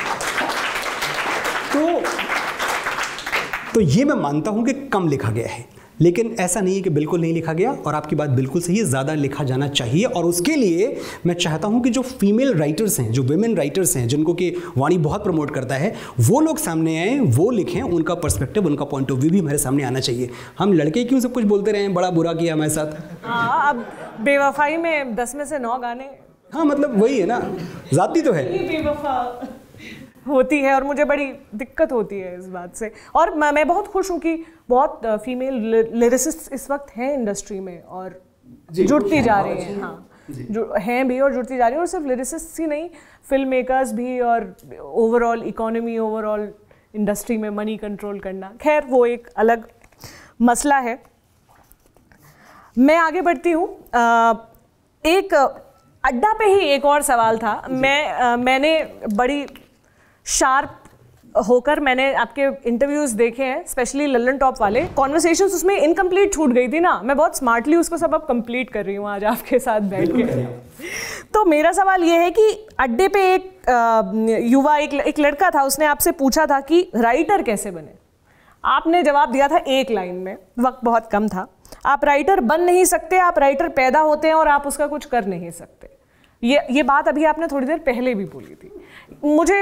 तो तो ये मैं मानता हूँ कि कम लिखा गया है, लेकिन ऐसा नहीं है कि बिल्कुल नहीं लिखा गया, और आपकी बात बिल्कुल सही है, ज़्यादा लिखा जाना चाहिए। और उसके लिए मैं चाहता हूँ कि जो फीमेल राइटर्स हैं, जो विमेन राइटर्स हैं, जिनको कि वाणी बहुत प्रमोट करता है, वो लोग सामने आएँ, वो लिखें, उनका पर्सपेक्टिव, उनका पॉइंट ऑफ व्यू भी हमारे सामने आना चाहिए। हम लड़के क्यों सब कुछ बोलते रहे हैं, बड़ा बुरा किया हमारे साथ। हाँ, अब बेवफाई में दस में से नौ गाने, हाँ मतलब वही है ना, जाती तो है, बेवफा होती है, और मुझे बड़ी दिक्कत होती है इस बात से। और मैं बहुत खुश हूँ कि बहुत फीमेल लिरिसिस्ट इस वक्त हैं इंडस्ट्री में, और जुड़ती जा रही हैं। हाँ, जो हैं भी और जुड़ती जा रही हैं, और सिर्फ लिरिसिस्ट ही नहीं, फिल्म मेकर्स भी, और ओवरऑल इकोनॉमी, ओवरऑल इंडस्ट्री में मनी कंट्रोल करना, खैर वो एक अलग मसला है। मैं आगे बढ़ती हूँ। एक अड्डा पे ही एक और सवाल था। मैं आ, मैंने बड़ी शार्प होकर मैंने आपके इंटरव्यूज देखे हैं, स्पेशली लल्लन टॉप वाले। कॉन्वर्सेशंस उसमें इनकम्प्लीट छूट गई थी ना, मैं बहुत स्मार्टली उसको सब अब कंप्लीट कर रही हूँ आज आपके साथ बैठ के। तो मेरा सवाल ये है कि अड्डे पे एक आ, युवा एक, एक लड़का था, उसने आपसे पूछा था कि राइटर कैसे बने। आपने जवाब दिया था एक लाइन में, वक्त बहुत कम था। आप राइटर बन नहीं सकते, आप राइटर पैदा होते हैं और आप उसका कुछ कर नहीं सकते। ये ये बात अभी आपने थोड़ी देर पहले भी बोली थी। मुझे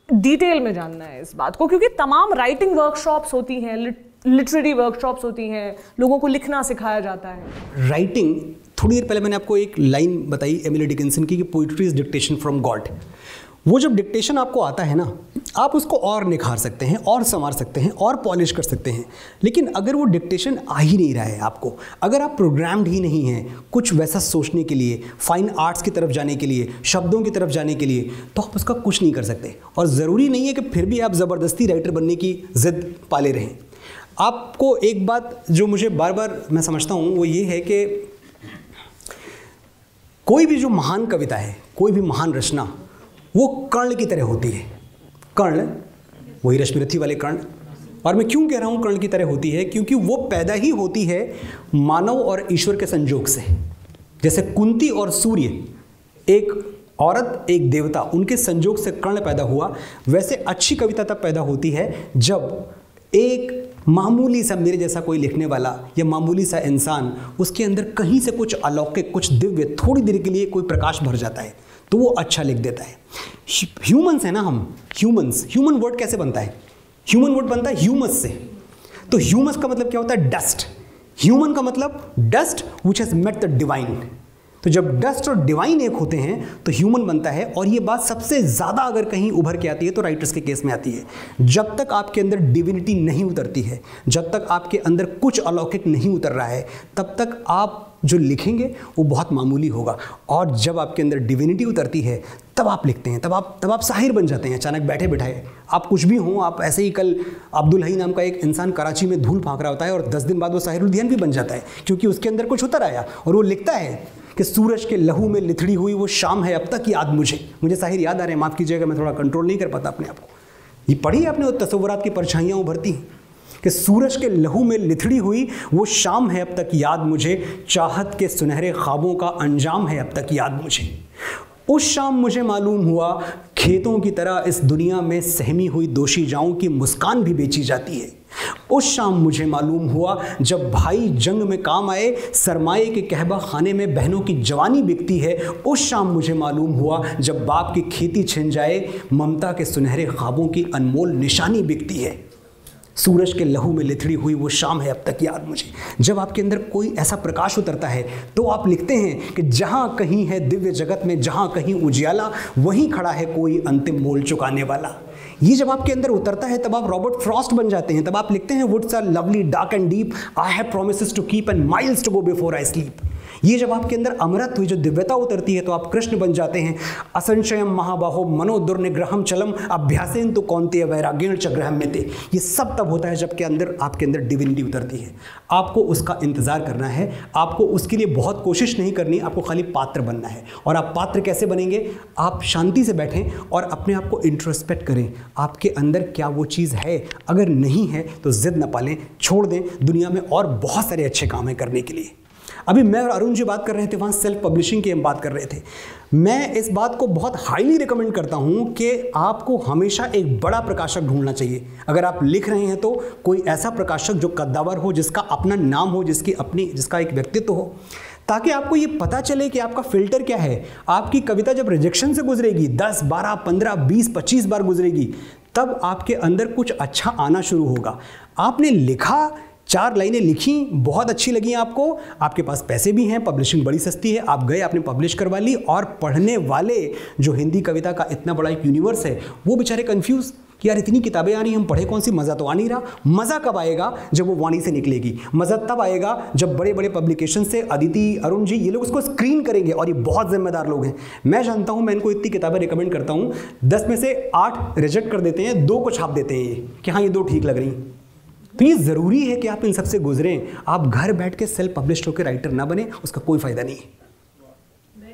डिटेल में जानना है इस बात को, क्योंकि तमाम राइटिंग वर्कशॉप्स होती हैं, लिटरेरी वर्कशॉप्स होती हैं, लोगों को लिखना सिखाया जाता है। राइटिंग, थोड़ी देर पहले मैंने आपको एक लाइन बताई एमिली डिकिंसन की कि poetry is dictation from God. वो जब डिक्टेशन आपको आता है ना, आप उसको और निखार सकते हैं, और संवार सकते हैं, और पॉलिश कर सकते हैं। लेकिन अगर वो डिक्टेशन आ ही नहीं रहा है आपको, अगर आप प्रोग्राम्ड ही नहीं हैं कुछ वैसा सोचने के लिए, फाइन आर्ट्स की तरफ जाने के लिए, शब्दों की तरफ जाने के लिए, तो आप उसका कुछ नहीं कर सकते। और ज़रूरी नहीं है कि फिर भी आप ज़बरदस्ती राइटर बनने की ज़िद पाले रहें। आपको एक बात जो मुझे बार बार मैं समझता हूँ वो ये है कि कोई भी जो महान कविता है, कोई भी महान रचना, वो कर्ण की तरह होती है। कर्ण, वही रश्मिरथी वाले कर्ण। और मैं क्यों कह रहा हूँ कर्ण की तरह होती है, क्योंकि वो पैदा ही होती है मानव और ईश्वर के संयोग से। जैसे कुंती और सूर्य, एक औरत एक देवता, उनके संयोग से कर्ण पैदा हुआ। वैसे अच्छी कविता तब पैदा होती है जब एक मामूली सा मेरे जैसा कोई लिखने वाला या मामूली सा इंसान, उसके अंदर कहीं से कुछ अलौकिक, कुछ दिव्य, थोड़ी देर के लिए कोई प्रकाश भर जाता है, तो वो अच्छा लिख देता है। ह्यूमंस है ना हम, ह्यूमंस, ह्यूमन वर्ड कैसे बनता है? ह्यूमन वर्ड बनता है ह्यूमस से। तो ह्यूमस का मतलब क्या होता है? डस्ट। ह्यूमन का मतलब dust which has met the divine. तो जब डस्ट और डिवाइन एक होते हैं तो ह्यूमन बनता है। और ये बात सबसे ज़्यादा अगर कहीं उभर के आती है तो राइटर्स के केस में आती है। जब तक आपके अंदर डिविनिटी नहीं उतरती है, जब तक आपके अंदर कुछ अलौकिक नहीं उतर रहा है, तब तक आप जो लिखेंगे वो बहुत मामूली होगा। और जब आपके अंदर डिविनिटी उतरती है तब आप लिखते हैं, तब आप तब आप शाहिर बन जाते हैं। अचानक बैठे बैठाए आप कुछ भी हों, आप ऐसे ही, कल अब्दुल हई नाम का एक इंसान कराची में धूल फाँक रहा होता है और दस दिन बाद वो शाहिर उद्यान भी बन जाता है, क्योंकि उसके अंदर कुछ उतर आया। और वो लिखता है कि सूरज के लहू में लिथड़ी हुई वो शाम है अब तक याद मुझे। मुझे शाहिर याद आ रहे हैं, माफ़ कीजिएगा, मैं थोड़ा कंट्रोल नहीं कर पाता अपने आप को। ये पढ़ी आपने, वो तसव्वुरात की परछाइयाँ उभरती हैं कि सूरज के लहू में लिथड़ी हुई वो शाम है अब तक याद मुझे, चाहत के सुनहरे ख्वाबों का अंजाम है अब तक याद मुझे। उस शाम मुझे मालूम हुआ खेतों की तरह इस दुनिया में सहमी हुई दोशीजाओं की मुस्कान भी बेची जाती है। उस शाम मुझे मालूम हुआ जब भाई जंग में काम आए, सरमाए के कहबा खाने में बहनों की जवानी बिकती है। उस शाम मुझे मालूम हुआ जब बाप की खेती छिन जाए, ममता के सुनहरे ख्वाबों की अनमोल निशानी बिकती है। सूरज के लहू में लिथड़ी हुई वो शाम है अब तक याद मुझे। जब आपके अंदर कोई ऐसा प्रकाश उतरता है तो आप लिखते हैं कि जहाँ कहीं है दिव्य जगत में, जहाँ कहीं उजियाला, वहीं खड़ा है कोई अंतिम मोल चुकाने वाला। ये जब आपके अंदर उतरता है तब आप रॉबर्ट फ्रॉस्ट बन जाते हैं। तब आप लिखते हैं woods are lovely dark and deep, I have promises to keep and miles to go before I sleep. ये जब आपके अंदर अमृत हुई, जो दिव्यता उतरती है, तो आप कृष्ण बन जाते हैं। असंशयम महाबाहो मनो दुर्निग्रहम चलम अभ्यासेन तो कौन्तेय वैराग्येण च ग्रहम में थे। ये सब तब होता है जब के अंदर आपके अंदर डिविनिटी उतरती है। आपको उसका इंतजार करना है, आपको उसके लिए बहुत कोशिश नहीं करनी, आपको खाली पात्र बनना है। और आप पात्र कैसे बनेंगे? आप शांति से बैठें और अपने आप को इंट्रोस्पेक्ट करें, आपके अंदर क्या वो चीज़ है। अगर नहीं है तो जिद न पालें, छोड़ दें। दुनिया में और बहुत सारे अच्छे काम हैं करने के लिए। अभी मैं और अरुण जी बात कर रहे थे, वहाँ सेल्फ पब्लिशिंग की हम बात कर रहे थे। मैं इस बात को बहुत हाईली रिकमेंड करता हूँ कि आपको हमेशा एक बड़ा प्रकाशक ढूंढना चाहिए। अगर आप लिख रहे हैं तो कोई ऐसा प्रकाशक जो कद्दावर हो, जिसका अपना नाम हो, जिसकी अपनी जिसका एक व्यक्तित्व हो, ताकि आपको ये पता चले कि आपका फ़िल्टर क्या है। आपकी कविता जब रिजेक्शन से गुजरेगी, दस बारह पंद्रह बीस पच्चीस बार गुजरेगी, तब आपके अंदर कुछ अच्छा आना शुरू होगा। आपने लिखा, चार लाइनें लिखी, बहुत अच्छी लगी आपको, आपके पास पैसे भी हैं, पब्लिशिंग बड़ी सस्ती है, आप गए, आपने पब्लिश करवा ली। और पढ़ने वाले, जो हिंदी कविता का इतना बड़ा एक यूनिवर्स है, वो बेचारे कंफ्यूज कि यार इतनी किताबें आ रही, हम पढ़े कौन सी, मज़ा तो आ नहीं रहा। मज़ा कब आएगा? जब वो वाणी से निकलेगी। मज़ा तब आएगा जब बड़े बड़े पब्लिकेशन से अदिति, अरुण जी, ये लोग उसको स्क्रीन करेंगे। और ये बहुत जिम्मेदार लोग हैं, मैं जानता हूँ। मैं इनको इतनी किताबें रिकमेंड करता हूँ, दस में से आठ रिजेक्ट कर देते हैं, दो को छाप देते हैं ये कि हाँ ये दो ठीक लग रही। तो ये ज़रूरी है कि आप इन सबसे गुजरें। आप घर बैठ के सेल्फ पब्लिश्ड होकर राइटर ना बने, उसका कोई फ़ायदा नहीं है।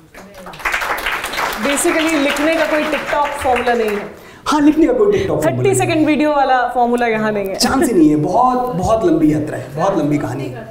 बेसिकली लिखने का कोई टिकटॉक फॉर्मूला नहीं है। हाँ, लिखने का कोई टिकटॉक थर्टी सेकेंड वीडियो वाला फॉर्मूला यहाँ नहीं है, चांस ही नहीं है। बहुत बहुत लंबी यात्रा है, बहुत लंबी कहानी है।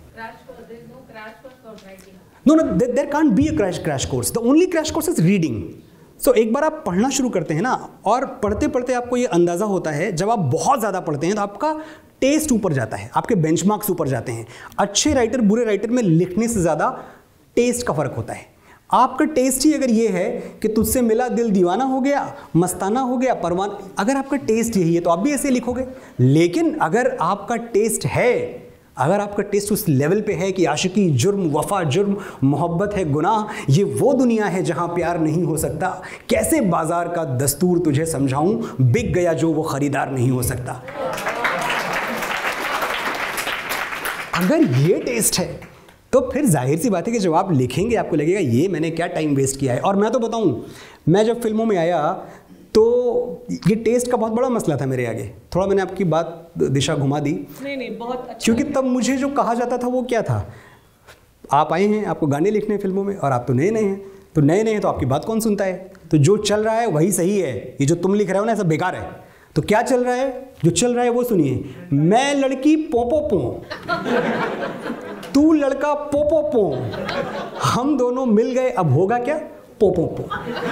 No no, there can't be a crash crash course. The only crash course is reading. So so, एक बार आप पढ़ना शुरू करते हैं ना, और पढ़ते पढ़ते आपको ये अंदाज़ा होता है, जब आप बहुत ज़्यादा पढ़ते हैं तो आपका टेस्ट ऊपर जाता है, आपके बेंचमार्क्स ऊपर जाते हैं। अच्छे राइटर बुरे राइटर में लिखने से ज़्यादा टेस्ट का फ़र्क होता है। आपका टेस्ट ही अगर ये है कि तुझसे मिला दिल दीवाना हो गया, मस्ताना हो गया, परवान, अगर आपका टेस्ट यही है तो आप भी ऐसे लिखोगे। लेकिन अगर आपका टेस्ट है, अगर आपका टेस्ट उस लेवल पे है कि आशिकी जुर्म, वफा जुर्म, मोहब्बत है गुनाह, ये वो दुनिया है जहां प्यार नहीं हो सकता, कैसे बाजार का दस्तूर तुझे समझाऊं, बिक गया जो वो खरीदार नहीं हो सकता। अगर ये टेस्ट है तो फिर जाहिर सी बात है कि जब आप लिखेंगे आपको लगेगा ये मैंने क्या टाइम वेस्ट किया है। और मैं तो बताऊं, मैं जब फिल्मों में आया तो ये टेस्ट का बहुत बड़ा मसला था मेरे आगे। थोड़ा मैंने आपकी बात दिशा घुमा दी। नहीं नहीं बहुत अच्छा। क्योंकि तब मुझे जो कहा जाता था वो क्या था, आप आए हैं, आपको गाने लिखने हैं फिल्मों में और आप तो नए नए हैं, तो नए नए हैं तो आपकी बात कौन सुनता है, तो जो चल रहा है वही सही है, ये जो तुम लिख रहे हो ना सब बेकार है। तो क्या चल रहा है, जो चल रहा है वो सुनिए। मैं लड़की पोपो पो, तू लड़का पोपो पो, हम दोनों मिल गए अब होगा क्या पोपो पो।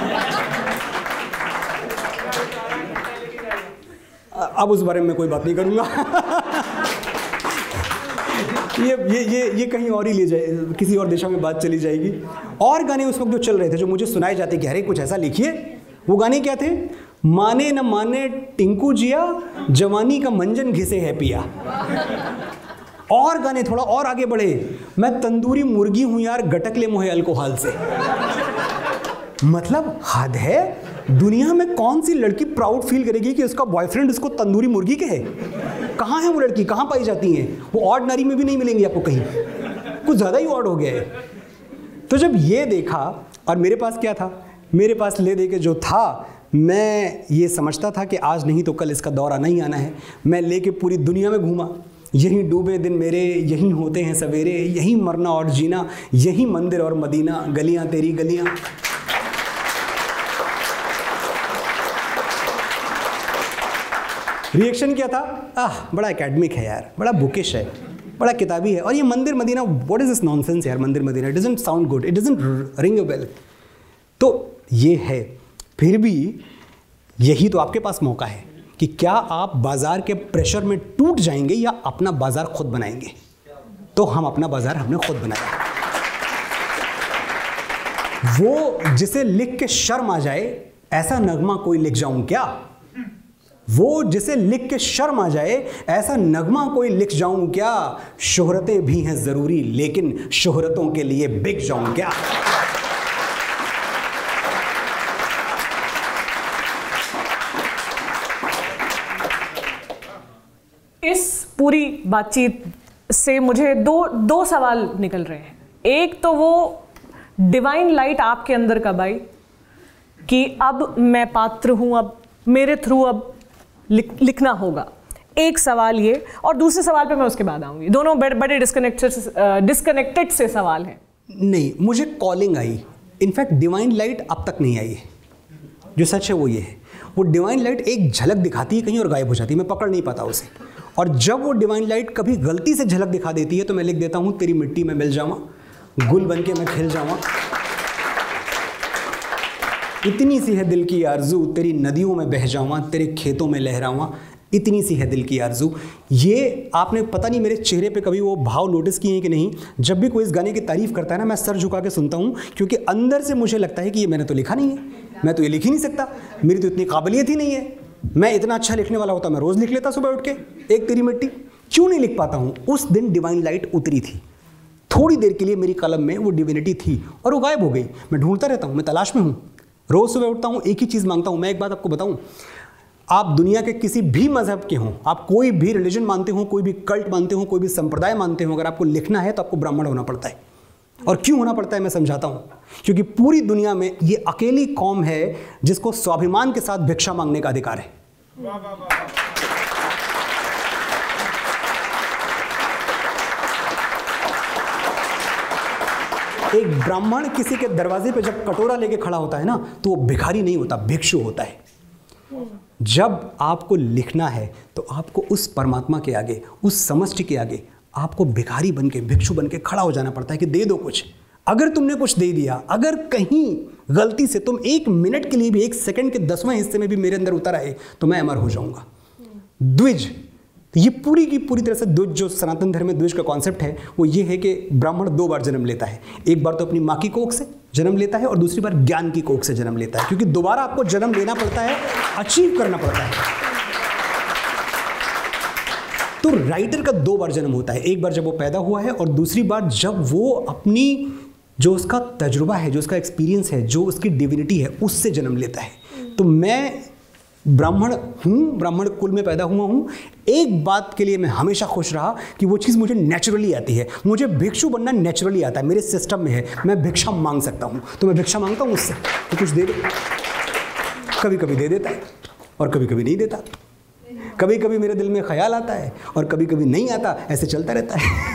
अब उस बारे में कोई बात नहीं करूंगा। ये ये ये ये कहीं और ही ले जाए, किसी और दिशा में बात चली जाएगी। और गाने उस वक्त जो चल रहे थे, जो मुझे सुनाए जाते कि अरे कुछ ऐसा लिखिए, वो गाने क्या थे, माने न माने टिंकू जिया, जवानी का मंजन घिसे है पिया। और गाने थोड़ा और आगे बढ़े, मैं तंदूरी मुर्गी हूं यार, गटक ले मोहे अल्कोहल से। मतलब हद है, दुनिया में कौन सी लड़की प्राउड फील करेगी कि उसका बॉयफ्रेंड उसको तंदूरी मुर्गी कहे। कहाँ है वो लड़की, कहाँ पाई जाती हैं वो, ऑर्डिनरी में भी नहीं मिलेंगी आपको कहीं, कुछ ज़्यादा ही ऑड हो गया है। तो जब ये देखा, और मेरे पास क्या था, मेरे पास ले दे के जो था, मैं ये समझता था कि आज नहीं तो कल इसका दौर आना ही आना है। मैं लेके पूरी दुनिया में घूमा, यहीं डूबे दिन मेरे, यहीं होते हैं सवेरे, यहीं मरना और जीना, यहीं मंदिर और मदीना, गलियां तेरी गलियां। रिएक्शन क्या था, आह बड़ा एकेडमिक है यार, बड़ा बुकिश है, बड़ा किताबी है, और ये मंदिर मदीना, व्हाट इज दिस नॉनसेंस यार, मंदिर मदीना, it doesn't sound good, it doesn't ring a bell. तो ये है, फिर भी यही तो आपके पास मौका है कि क्या आप बाजार के प्रेशर में टूट जाएंगे या अपना बाजार खुद बनाएंगे। तो हम अपना बाजार हमने खुद बनाया। वो जिसे लिख के शर्म आ जाए, ऐसा नगमा कोई लिख जाऊं क्या, वो जिसे लिख के शर्म आ जाए, ऐसा नगमा कोई लिख जाऊं क्या, शोहरतें भी हैं जरूरी लेकिन शोहरतों के लिए बिक जाऊं क्या। इस पूरी बातचीत से मुझे दो दो सवाल निकल रहे हैं। एक तो वो डिवाइन लाइट आपके अंदर कब आई कि अब मैं पात्र हूं, अब मेरे थ्रू अब लिख, लिखना होगा, एक सवाल ये, और दूसरे सवाल पे मैं उसके बाद आऊंगी। दोनों बड़े बड़े डिस्कनेक्टेड डिस्कनेक्टेड से सवाल हैं। नहीं, मुझे कॉलिंग आई, इनफैक्ट डिवाइन लाइट अब तक नहीं आई है। जो सच है वो ये है, वो डिवाइन लाइट एक झलक दिखाती है कहीं और गायब हो जाती है, मैं पकड़ नहीं पाता उसे। और जब वो डिवाइन लाइट कभी गलती से झलक दिखा देती है तो मैं लिख देता हूं, तेरी मिट्टी में मिल जावा, गुल बन के मैं खिल जावा, इतनी सी है दिल की आरजू, तेरी नदियों में बह जावा, तेरे खेतों में लहरावा, इतनी सी है दिल की आरजू। ये आपने पता नहीं मेरे चेहरे पे कभी वो भाव नोटिस किए हैं कि नहीं, जब भी कोई इस गाने की तारीफ करता है ना, मैं सर झुका के सुनता हूँ, क्योंकि अंदर से मुझे लगता है कि ये मैंने तो लिखा नहीं है, मैं तो ये लिख ही नहीं सकता, मेरी तो इतनी काबिलियत ही नहीं है। मैं इतना अच्छा लिखने वाला होता मैं रोज़ लिख लेता सुबह उठ के एक तेरी मिट्टी, क्यों नहीं लिख पाता हूँ। उस दिन डिवाइन लाइट उतरी थी, थोड़ी देर के लिए मेरी कलम में वो डिविनिटी थी और वो गायब हो गई। मैं ढूंढता रहता हूँ, मैं तलाश में हूँ, रोज़ सुबह उठता हूँ, एक ही चीज़ मांगता हूँ। मैं एक बात आपको बताऊँ, आप दुनिया के किसी भी मजहब के हों, आप कोई भी रिलीजन मानते हो, कोई भी कल्ट मानते हो, कोई भी संप्रदाय मानते हो, अगर आपको लिखना है तो आपको ब्राह्मण होना पड़ता है। और क्यों होना पड़ता है मैं समझाता हूँ, क्योंकि पूरी दुनिया में ये अकेली कौम है जिसको स्वाभिमान के साथ भिक्षा मांगने का अधिकार है। एक ब्राह्मण किसी के दरवाजे पे जब कटोरा लेके खड़ा होता है ना, तो वो भिखारी नहीं होता, भिक्षु होता है। जब आपको लिखना है तो आपको उस परमात्मा के आगे, उस समष्टि के आगे आपको भिखारी बन के, भिक्षु बन के खड़ा हो जाना पड़ता है कि दे दो कुछ। अगर तुमने कुछ दे दिया, अगर कहीं गलती से तुम एक मिनट के लिए भी, एक सेकंड के दसवें हिस्से में भी मेरे अंदर उतर आए, तो मैं अमर हो जाऊंगा। द्विज, तो ये पूरी की पूरी तरह से द्विज, जो सनातन धर्म में द्विज का कॉन्सेप्ट है वो ये है कि ब्राह्मण दो बार जन्म लेता है। एक बार तो अपनी माँ की कोख से जन्म लेता है और दूसरी बार ज्ञान की कोख से जन्म लेता है, क्योंकि दोबारा आपको जन्म लेना पड़ता है, अचीव करना पड़ता है। तो राइटर का दो बार जन्म होता है, एक बार जब वो पैदा हुआ है और दूसरी बार जब वो अपनी जो उसका तजुर्बा है, जो उसका एक्सपीरियंस है, जो उसकी डिविनिटी है, उससे जन्म लेता है। तो मैं ब्राह्मण हूँ, ब्राह्मण कुल में पैदा हुआ हूँ। एक बात के लिए मैं हमेशा खुश रहा कि वो चीज़ मुझे नेचुरली आती है। मुझे भिक्षु बनना नेचुरली आता है, मेरे सिस्टम में है। मैं भिक्षा मांग सकता हूँ, तो मैं भिक्षा मांगता हूँ उससे, तो कुछ दे दे। कभी कभी दे देता है और कभी कभी नहीं देता। कभी कभी मेरे दिल में ख्याल आता है और कभी कभी नहीं आता, ऐसे चलता रहता है।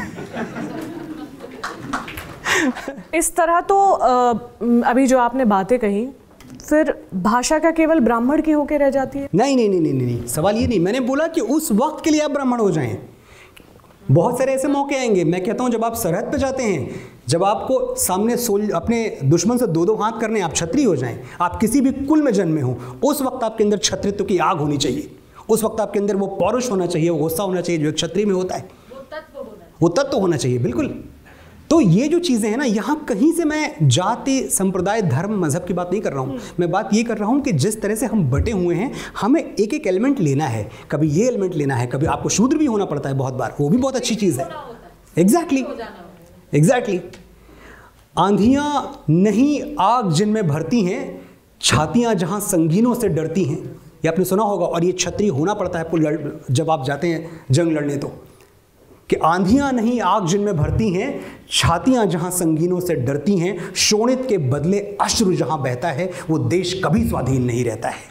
इस तरह तो अभी जो आपने बातें कही, फिर भाषा का केवल ब्राह्मण की होके रह जाती है? नहीं नहीं नहीं नहीं नहीं, सवाल ये नहीं। मैंने बोला कि उस वक्त के लिए आप ब्राह्मण हो जाएं। बहुत सारे ऐसे मौके आएंगे, मैं कहता हूं, जब आप सरहद पे जाते हैं, जब आपको सामने सोल अपने दुश्मन से दो दो हाथ करने, आप क्षत्रिय हो जाएं, आप किसी भी कुल में जन्मे हो, उस वक्त आपके अंदर क्षत्रित्व की आग होनी चाहिए। उस वक्त आपके अंदर वो पौरुष होना चाहिए, वो गुस्सा होना चाहिए जो एक क्षत्रिय में होता है, वो तत्व होना चाहिए। बिल्कुल। तो ये जो चीज़ें हैं ना, यहाँ कहीं से मैं जाति, संप्रदाय, धर्म, मजहब की बात नहीं कर रहा हूँ। मैं बात ये कर रहा हूँ कि जिस तरह से हम बटे हुए हैं, हमें एक एक एलिमेंट लेना है। कभी ये एलिमेंट लेना है, कभी आपको शूद्र भी होना पड़ता है बहुत बार, वो भी बहुत अच्छी चीज़ है। एग्जैक्टली एग्जैक्टली आंधियाँ नहीं आग जिनमें भरती हैं, छातियाँ जहाँ संगीनों से डरती हैं, ये आपने सुना होगा। और ये क्षत्रिय होना पड़ता है आपको लड़, जब आप जाते हैं जंग लड़ने, तो कि आंधियां नहीं आग जिनमें भरती हैं, छातियां जहां संगीनों से डरती हैं, शोणित के बदले अश्रु जहां बहता है, वो देश कभी स्वाधीन नहीं रहता है।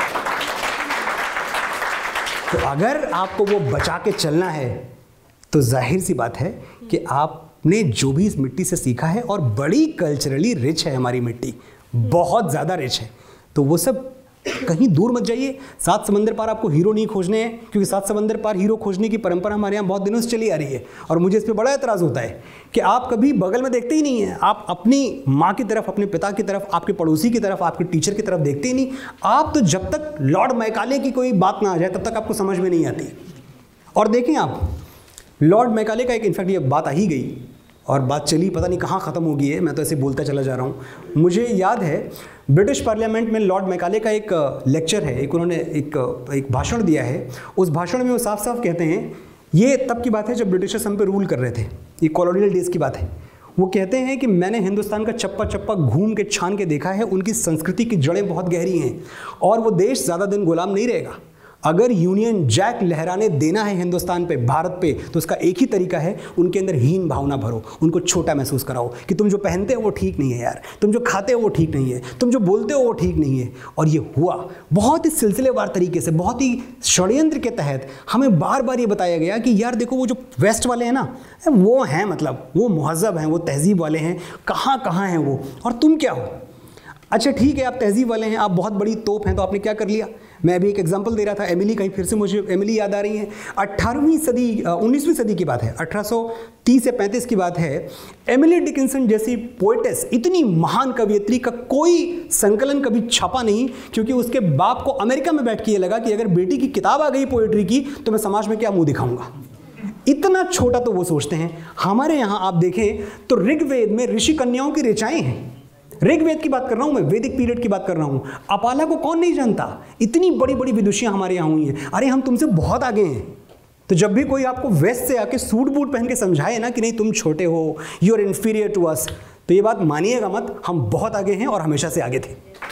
तो अगर आपको वो बचा के चलना है, तो जाहिर सी बात है कि आपने जो भी इस मिट्टी से सीखा है, और बड़ी कल्चरली रिच है हमारी मिट्टी, बहुत ज़्यादा रिच है, तो वो सब कहीं दूर मत जाइए। सात समंदर पार आपको हीरो नहीं खोजने हैं, क्योंकि सात समंदर पार हीरो खोजने की परंपरा हमारे यहाँ बहुत दिनों से चली आ रही है। और मुझे इस पर बड़ा एतराज़ होता है कि आप कभी बगल में देखते ही नहीं हैं। आप अपनी माँ की तरफ, अपने पिता की तरफ, आपके पड़ोसी की तरफ, आपके टीचर की तरफ देखते ही नहीं। आप तो जब तक लॉर्ड मैकाले की कोई बात ना आ जाए, तब तक आपको समझ में नहीं आती। और देखें आप, लॉर्ड मैकाले का एक इनफैक्ट ये बात आ ही गई और बात चली, पता नहीं कहाँ ख़त्म हो गई है, मैं तो ऐसे बोलता चला जा रहा हूँ। मुझे याद है ब्रिटिश पार्लियामेंट में लॉर्ड मैकाले का एक लेक्चर है, एक उन्होंने एक एक भाषण दिया है। उस भाषण में वो साफ साफ कहते हैं, ये तब की बात है जब ब्रिटिशर्स हम पे रूल कर रहे थे, ये कॉलोनियल डेज़ की बात है। वो कहते हैं कि मैंने हिंदुस्तान का चप्पा चप्पा घूम के छान के देखा है, उनकी संस्कृति की जड़ें बहुत गहरी हैं और वो देश ज़्यादा दिन गुलाम नहीं रहेगा। अगर यूनियन जैक लहराने देना है हिंदुस्तान पे, भारत पे, तो उसका एक ही तरीका है, उनके अंदर हीन भावना भरो, उनको छोटा महसूस कराओ कि तुम जो पहनते हो वो ठीक नहीं है यार, तुम जो खाते हो वो ठीक नहीं है, तुम जो बोलते हो वो ठीक नहीं है। और ये हुआ बहुत ही सिलसिलेवार तरीके से, बहुत ही षड्यंत्र के तहत हमें बार बार ये बताया गया कि यार देखो, वो जो वेस्ट वाले हैं ना, वो हैं, मतलब वो महज़ब हैं, वो तहजीब वाले हैं, कहाँ कहाँ हैं वो, और तुम क्या हो। अच्छा ठीक है, आप तहजीब वाले हैं, आप बहुत बड़ी तोप हैं, तो आपने क्या कर लिया। मैं अभी एक एग्जांपल दे रहा था, एमिली, कहीं फिर से मुझे एमिली याद आ रही है। अट्ठारहवीं सदी, उन्नीसवीं सदी की बात है, अठारह सौ तीस या पैंतीस की बात है। एमिली डिकिंसन जैसी पोएटेस, इतनी महान कवियत्री का कोई संकलन कभी छपा नहीं, क्योंकि उसके बाप को अमेरिका में बैठ के ये लगा कि अगर बेटी की किताब आ गई पोएट्री की, तो मैं समाज में क्या मुंह दिखाऊंगा। इतना छोटा तो वो सोचते हैं। हमारे यहाँ आप देखें तो ऋग्वेद में ऋषि कन्याओं की ऋचाएँ हैं। ऋग्वेद की बात कर रहा हूं मैं, वैदिक पीरियड की बात कर रहा हूं। अपाला को कौन नहीं जानता, इतनी बड़ी बड़ी विदुषियां हमारे यहाँ हुई हैं। अरे हम तुमसे बहुत आगे हैं। तो जब भी कोई आपको वेस्ट से आके सूट बूट पहन के समझाए ना कि नहीं तुम छोटे हो, you are inferior to us, तो ये बात मानिएगा मत, हम बहुत आगे हैं और हमेशा से आगे थे।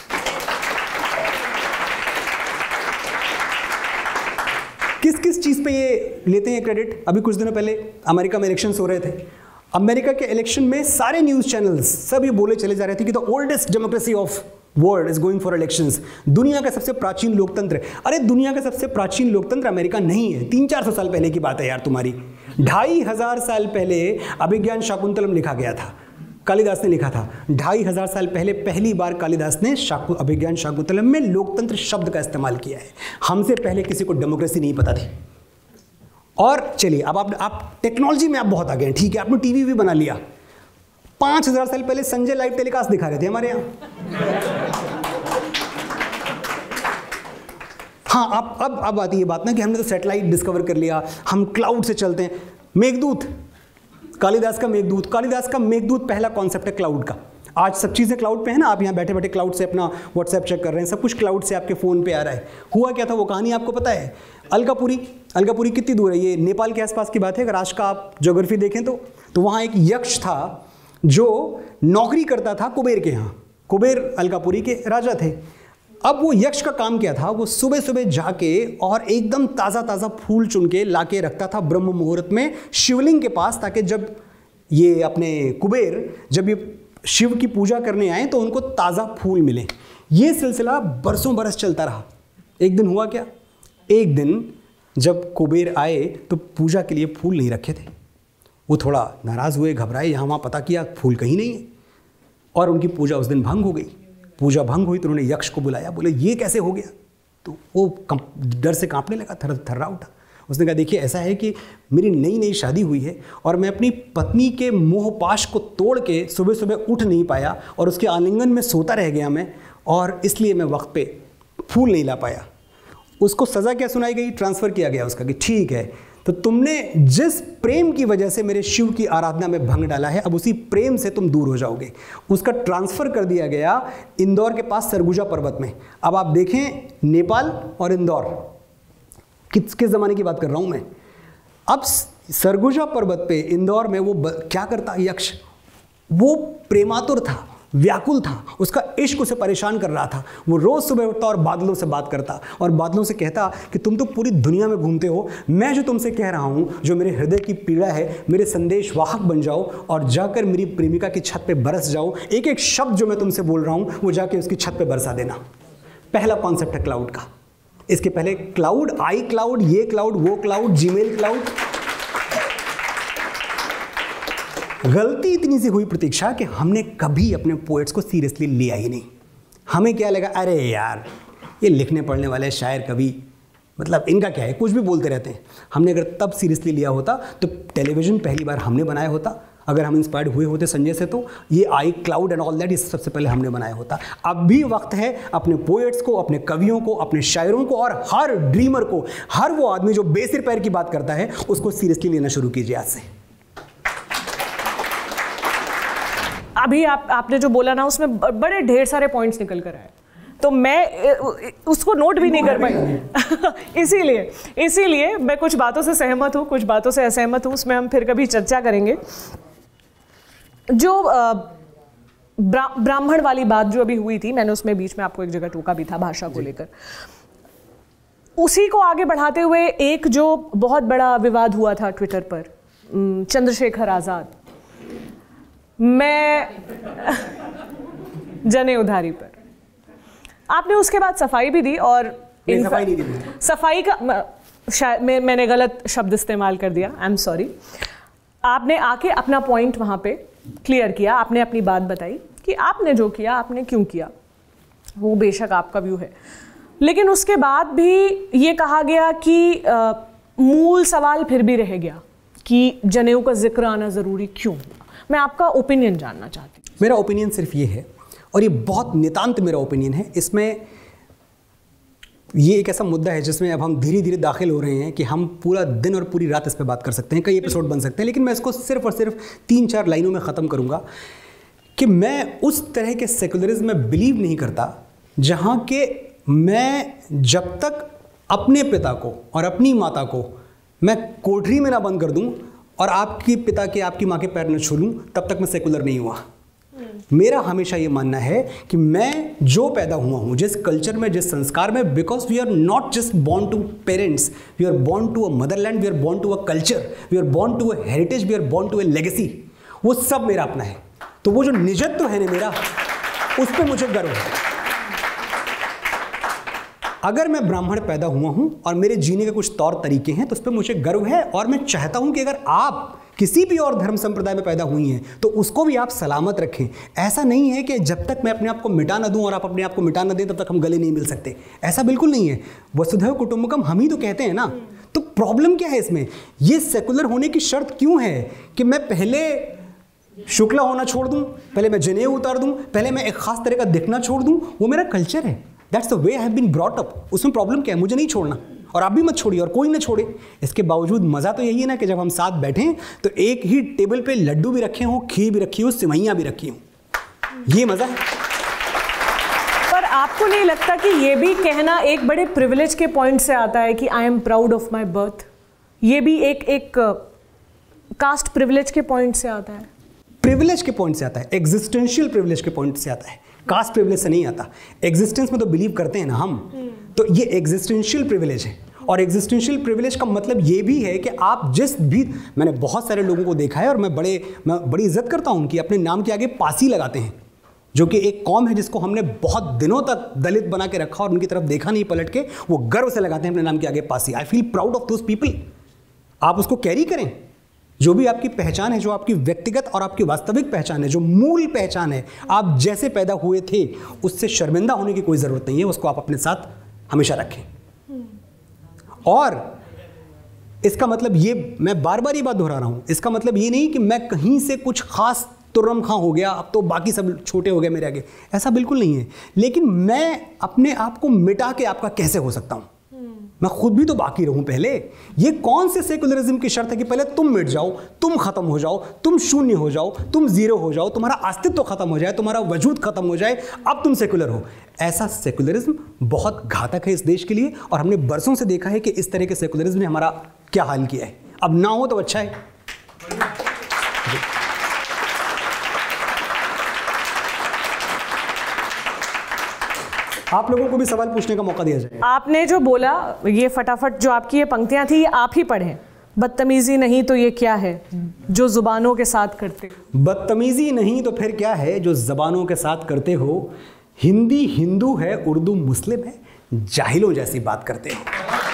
किस किस चीज़ पे ये लेते हैं क्रेडिट। अभी कुछ दिनों पहले अमेरिका में इलेक्शंस हो रहे थे। अमेरिका के इलेक्शन में सारे न्यूज़ चैनल्स सब ये बोले चले जा रहे थे कि the oldest democracy of world is going for elections. दुनिया का सबसे प्राचीन लोकतंत्र। अरे दुनिया का सबसे प्राचीन लोकतंत्र अमेरिका नहीं है, तीन चार सौ साल पहले की बात है यार तुम्हारी। ढाई हजार साल पहले अभिज्ञान शाकुंतलम लिखा गया था, कालिदास ने लिखा था। ढाई हजार साल पहले पहली बार कालिदास ने शाकु अभिज्ञान शाकुंतलम में लोकतंत्र शब्द का इस्तेमाल किया है। हमसे पहले किसी को डेमोक्रेसी नहीं पता थी। और चलिए अब आप आप टेक्नोलॉजी में आप बहुत आगे हैं, ठीक है, आपने टीवी भी बना लिया। पांच हजार साल पहले संजय लाइव टेलीकास्ट दिखा रहे थे हमारे यहाँ। हाँ, अब अब अब आती है बात ना कि हमने तो सैटेलाइट डिस्कवर कर लिया, हम क्लाउड से चलते हैं। मेघदूत, कालिदास का मेघदूत, कालिदास का मेघदूत पहला कॉन्सेप्ट है क्लाउड का। आज सब चीज़ें क्लाउड पे है ना, आप यहाँ बैठे बैठे क्लाउड से अपना व्हाट्सएप चेक कर रहे हैं, सब कुछ क्लाउड से आपके फ़ोन पे आ रहा है। हुआ क्या था वो कहानी आपको पता है? अलकापुरी, अलकापुरी कितनी दूर है? ये नेपाल के आसपास की बात है। अगर आज का आप ज्योग्राफी देखें तो तो वहाँ एक यक्ष था जो नौकरी करता था कुबेर के यहाँ। कुबेर अलकापुरी के राजा थे। अब वो यक्ष का काम क्या था? वो सुबह सुबह जाके और एकदम ताज़ा ताज़ा फूल चुन के ला के रखता था ब्रह्म मुहूर्त में शिवलिंग के पास, ताकि जब ये अपने कुबेर जब ये शिव की पूजा करने आए तो उनको ताज़ा फूल मिले। ये सिलसिला बरसों बरस चलता रहा। एक दिन हुआ क्या? एक दिन जब कुबेर आए तो पूजा के लिए फूल नहीं रखे थे। वो थोड़ा नाराज़ हुए, घबराए, यहाँ वहाँ पता किया फूल कहीं नहीं है, और उनकी पूजा उस दिन भंग हो गई। पूजा भंग हुई तो उन्होंने यक्ष को बुलाया, बोले ये कैसे हो गया? तो वो डर से कांपने लगा, थर थर्रा उठा। उसने कहा देखिए ऐसा है कि मेरी नई नई शादी हुई है और मैं अपनी पत्नी के मोहपाश को तोड़ के सुबह सुबह उठ नहीं पाया और उसके आलिंगन में सोता रह गया मैं, और इसलिए मैं वक्त पे फूल नहीं ला पाया। उसको सज़ा क्या सुनाई गई? ट्रांसफ़र किया गया उसका कि ठीक है, तो तुमने जिस प्रेम की वजह से मेरे शिव की आराधना में भंग डाला है, अब उसी प्रेम से तुम दूर हो जाओगे। उसका ट्रांसफ़र कर दिया गया इंदौर के पास सरगुजा पर्वत में। अब आप देखें नेपाल और इंदौर, किस किस ज़माने की बात कर रहा हूँ मैं। अब सरगुजा पर्वत पे इंदौर में वो क्या करता यक्ष? वो प्रेमातुर था, व्याकुल था, उसका इश्क उसे परेशान कर रहा था। वो रोज़ सुबह उठता और बादलों से बात करता और बादलों से कहता कि तुम तो पूरी दुनिया में घूमते हो, मैं जो तुमसे कह रहा हूँ, जो मेरे हृदय की पीड़ा है, मेरे संदेश वाहक बन जाओ और जाकर मेरी प्रेमिका की छत पे बरस जाओ। एक एक शब्द जो मैं तुमसे बोल रहा हूँ वो जाके उसकी छत पे बरसा देना। पहला कॉन्सेप्ट है क्लाउड का। इसके पहले क्लाउड, आई क्लाउड, ये क्लाउड, वो क्लाउड, जीमेल क्लाउड। गलती इतनी सी हुई प्रतीक्षा कि हमने कभी अपने पोएट्स को सीरियसली लिया ही नहीं। हमें क्या लगा, अरे यार ये लिखने पढ़ने वाले शायर कवि, मतलब इनका क्या है, कुछ भी बोलते रहते हैं। हमने अगर तब सीरियसली लिया होता तो टेलीविज़न पहली बार हमने बनाया होता। अगर हम इंस्पायर्ड हुए होते संजय से तो ये iCloud and all that ये सबसे पहले हमने बनाया होता। अब भी वक्त है अपने पोएट्स को, अपने कवियों को, अपने शायरों को और हर ड्रीमर को, हर वो आदमी जो बेसिर पैर की बात करता है उसको सीरियसली लेना शुरू कीजिए आज से। अभी आप आपने जो बोला ना उसमें बड़े ढेर सारे पॉइंट्स निकल कर आए, तो मैं उसको नोट भी नहीं कर पाई। इसीलिए इसीलिए मैं कुछ बातों से सहमत हूँ, कुछ बातों से असहमत हूँ, उसमें हम फिर कभी चर्चा करेंगे। जो ब्रा, ब्राह्मण वाली बात जो अभी हुई थी, मैंने उसमें बीच में आपको एक जगह टोका भी था भाषा को लेकर। उसी को आगे बढ़ाते हुए एक जो बहुत बड़ा विवाद हुआ था ट्विटर पर, चंद्रशेखर आज़ाद, मैं जने उधारी पर, आपने उसके बाद सफाई भी दी। और सफाई नहीं दी, सफाई का शायद मैं, मैंने गलत शब्द इस्तेमाल कर दिया, आई एम सॉरी। आपने आके अपना पॉइंट वहाँ पे क्लियर किया, आपने अपनी बात बताई कि आपने जो किया आपने क्यों किया, वो बेशक आपका व्यू है। लेकिन उसके बाद भी ये कहा गया कि आ, मूल सवाल फिर भी रह गया कि जनेऊ का जिक्र आना ज़रूरी क्यों। मैं आपका ओपिनियन जानना चाहती हूँ। मेरा ओपिनियन सिर्फ ये है, और ये बहुत नितांत मेरा ओपिनियन है, इसमें ये एक ऐसा मुद्दा है जिसमें अब हम धीरे धीरे दाखिल हो रहे हैं कि हम पूरा दिन और पूरी रात इस पर बात कर सकते हैं, कई एपिसोड बन सकते हैं, लेकिन मैं इसको सिर्फ और सिर्फ तीन चार लाइनों में ख़त्म करूँगा कि मैं उस तरह के सेकुलरिज्म में बिलीव नहीं करता जहाँ के मैं जब तक अपने पिता को और अपनी माता को मैं कोठरी में ना बंद कर दूँ और आपकी पिता के आपकी माँ के पैर न छू लूँ, तब तक मैं सेकुलर नहीं हुआ। मेरा हमेशा ये मानना है कि मैं जो पैदा हुआ हूँ, जिस कल्चर में, जिस संस्कार में, because we are not just born to parents, we are born to a motherland, we are born to a culture, we are born to a heritage, we are born to a legacy. वो सब मेरा अपना है। तो वो जो निजत्व है ना मेरा, उस पर मुझे गर्व है। अगर मैं ब्राह्मण पैदा हुआ हूं और मेरे जीने के कुछ तौर तरीके हैं तो उस पर मुझे गर्व है, और मैं चाहता हूं कि अगर आप किसी भी और धर्म संप्रदाय में पैदा हुई हैं तो उसको भी आप सलामत रखें। ऐसा नहीं है कि जब तक मैं अपने आप को मिटा ना दूं और आप अपने आप को मिटा ना दें तब तक हम गले नहीं मिल सकते, ऐसा बिल्कुल नहीं है। वसुधैव कुटुंबकम हम ही तो कहते हैं ना, तो प्रॉब्लम क्या है इसमें? ये सेकुलर होने की शर्त क्यों है कि मैं पहले शुक्ला होना छोड़ दूं, पहले मैं जनेऊ उतार दूं, पहले मैं एक खास तरह का दिखना छोड़ दूं? वो मेरा कल्चर है, that's the way I have been brought up. उसमें प्रॉब्लम क्या है? मुझे नहीं छोड़ना और आप भी मत छोड़िए और कोई ना छोड़े। इसके बावजूद मज़ा तो यही है ना कि जब हम साथ बैठें तो एक ही टेबल पे लड्डू भी रखे हों, खीर भी रखी हो, सिवैयाँ भी रखी हों, ये मज़ा है। पर आपको नहीं लगता कि ये भी कहना एक बड़े प्रिविलेज के पॉइंट से आता है कि I am proud of my birth? ये भी एक एक कास्ट प्रिविलेज के पॉइंट से आता है। प्रिविलेज के पॉइंट से आता है, एग्जिस्टेंशियल प्रिविलेज के पॉइंट से आता है, कास्ट प्रिविलेज से नहीं आता। एग्जिस्टेंस में तो बिलीव करते हैं ना हम, तो ये एग्जिस्टेंशियल प्रिविलेज है। और एग्जिस्टेंशियल प्रिविलेज का मतलब ये भी है कि आप जिस भी, मैंने बहुत सारे लोगों को देखा है और मैं बड़े मैं बड़ी इज्जत करता हूँ कि अपने नाम के आगे पासी लगाते हैं, जो कि एक कौम है जिसको हमने बहुत दिनों तक दलित बना के रखा और उनकी तरफ देखा नहीं पलट के, वो गर्व से लगाते हैं अपने नाम के आगे Pasi. I feel proud of those people. आप उसको कैरी करें, जो भी आपकी पहचान है, जो आपकी व्यक्तिगत और आपकी वास्तविक पहचान है, जो मूल पहचान है, आप जैसे पैदा हुए थे उससे शर्मिंदा होने की कोई ज़रूरत नहीं है, उसको आप अपने साथ हमेशा रखें। और इसका मतलब ये, मैं बार बार ये बात दोहरा रहा हूँ, इसका मतलब ये नहीं कि मैं कहीं से कुछ खास तुर्रम खां हो गया, अब तो बाकी सब छोटे हो गए मेरे आगे, ऐसा बिल्कुल नहीं है। लेकिन मैं अपने आप को मिटा के आपका कैसे हो सकता हूँ? मैं खुद भी तो बाकी रहूं पहले। ये कौन से सेकुलरिज्म की शर्त है कि पहले तुम मिट जाओ, तुम खत्म हो जाओ, तुम शून्य हो जाओ, तुम जीरो हो जाओ, तुम्हारा अस्तित्व खत्म हो जाए, तुम्हारा वजूद खत्म हो जाए, अब तुम सेकुलर हो? ऐसा सेकुलरिज्म बहुत घातक है इस देश के लिए और हमने बरसों से देखा है कि इस तरह के सेकुलरिज्म ने हमारा क्या हाल किया है। अब ना हो तो अच्छा है। आप लोगों को भी सवाल पूछने का मौका दिया जाए। आपने जो बोला, ये फटाफट जो आपकी ये पंक्तियां थी, ये आप ही पढ़ें। बदतमीजी नहीं तो ये क्या है जो जुबानों के साथ करते हो? बदतमीजी नहीं तो फिर क्या है जो जबानों के साथ करते हो? हिंदी हिंदू है, उर्दू मुस्लिम है, जाहिलों जैसी बात करते हो।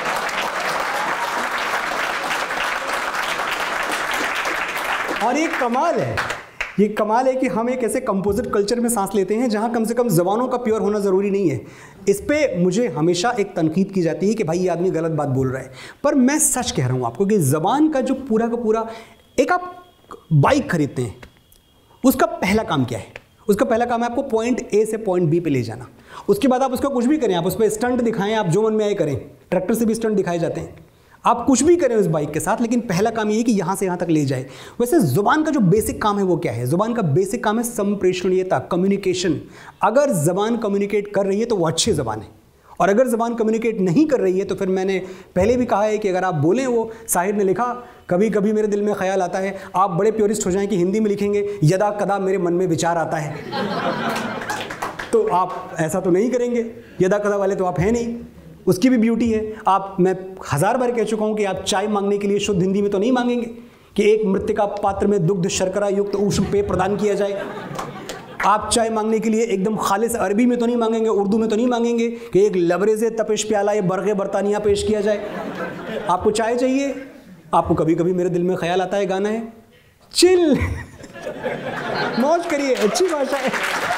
और ये कमाल है, ये कमाल है कि हम एक ऐसे कंपोजिट कल्चर में सांस लेते हैं जहां कम से कम ज़बानों का प्योर होना ज़रूरी नहीं है। इस पे मुझे हमेशा एक तनकीद की जाती है कि भाई ये आदमी गलत बात बोल रहा है, पर मैं सच कह रहा हूं आपको कि ज़बान का जो पूरा का पूरा, एक आप बाइक खरीदते हैं, उसका पहला काम क्या है? उसका पहला काम है आपको पॉइंट ए से पॉइंट बी पे ले जाना। उसके बाद आप उसका कुछ भी करें, आप उस पर स्टंट दिखाएं, आप जो मन में आए करें, ट्रैक्टर से भी स्टंट दिखाए जाते हैं, आप कुछ भी करें उस बाइक के साथ, लेकिन पहला काम ये है कि यहाँ से यहाँ तक ले जाए। वैसे ज़ुबान का जो बेसिक काम है वो क्या है? ज़ुबान का बेसिक काम है संप्रेषणीयता, कम्युनिकेशन। अगर ज़बान कम्युनिकेट कर रही है तो वो अच्छी ज़बान है, और अगर ज़बान कम्युनिकेट नहीं कर रही है तो फिर मैंने पहले भी कहा है कि अगर आप बोलें, वो साहिर ने लिखा, कभी कभी मेरे दिल में ख्याल आता है, आप बड़े प्योरिस्ट हो जाएं कि हिंदी में लिखेंगे यदा कदा मेरे मन में विचार आता है, तो आप ऐसा तो नहीं करेंगे, यदा कदा वाले तो आप हैं नहीं, उसकी भी ब्यूटी है। आप, मैं हज़ार बार कह चुका हूँ कि आप चाय मांगने के लिए शुद्ध हिंदी में तो नहीं मांगेंगे कि एक मृतिका पात्र में दुग्ध शर्करा युक्त उष्ण पेय प्रदान किया जाए। आप चाय मांगने के लिए एकदम खालिस अरबी में तो नहीं मांगेंगे, उर्दू में तो नहीं मांगेंगे कि एक लबरेज़े तपिश प्याला ये बरगे बरतानिया पेश किया जाए। आपको चाय चाहिए, आपको कभी कभी मेरे दिल में ख्याल आता है गाना है, चिल मौज करिए, अच्छी भाषा है।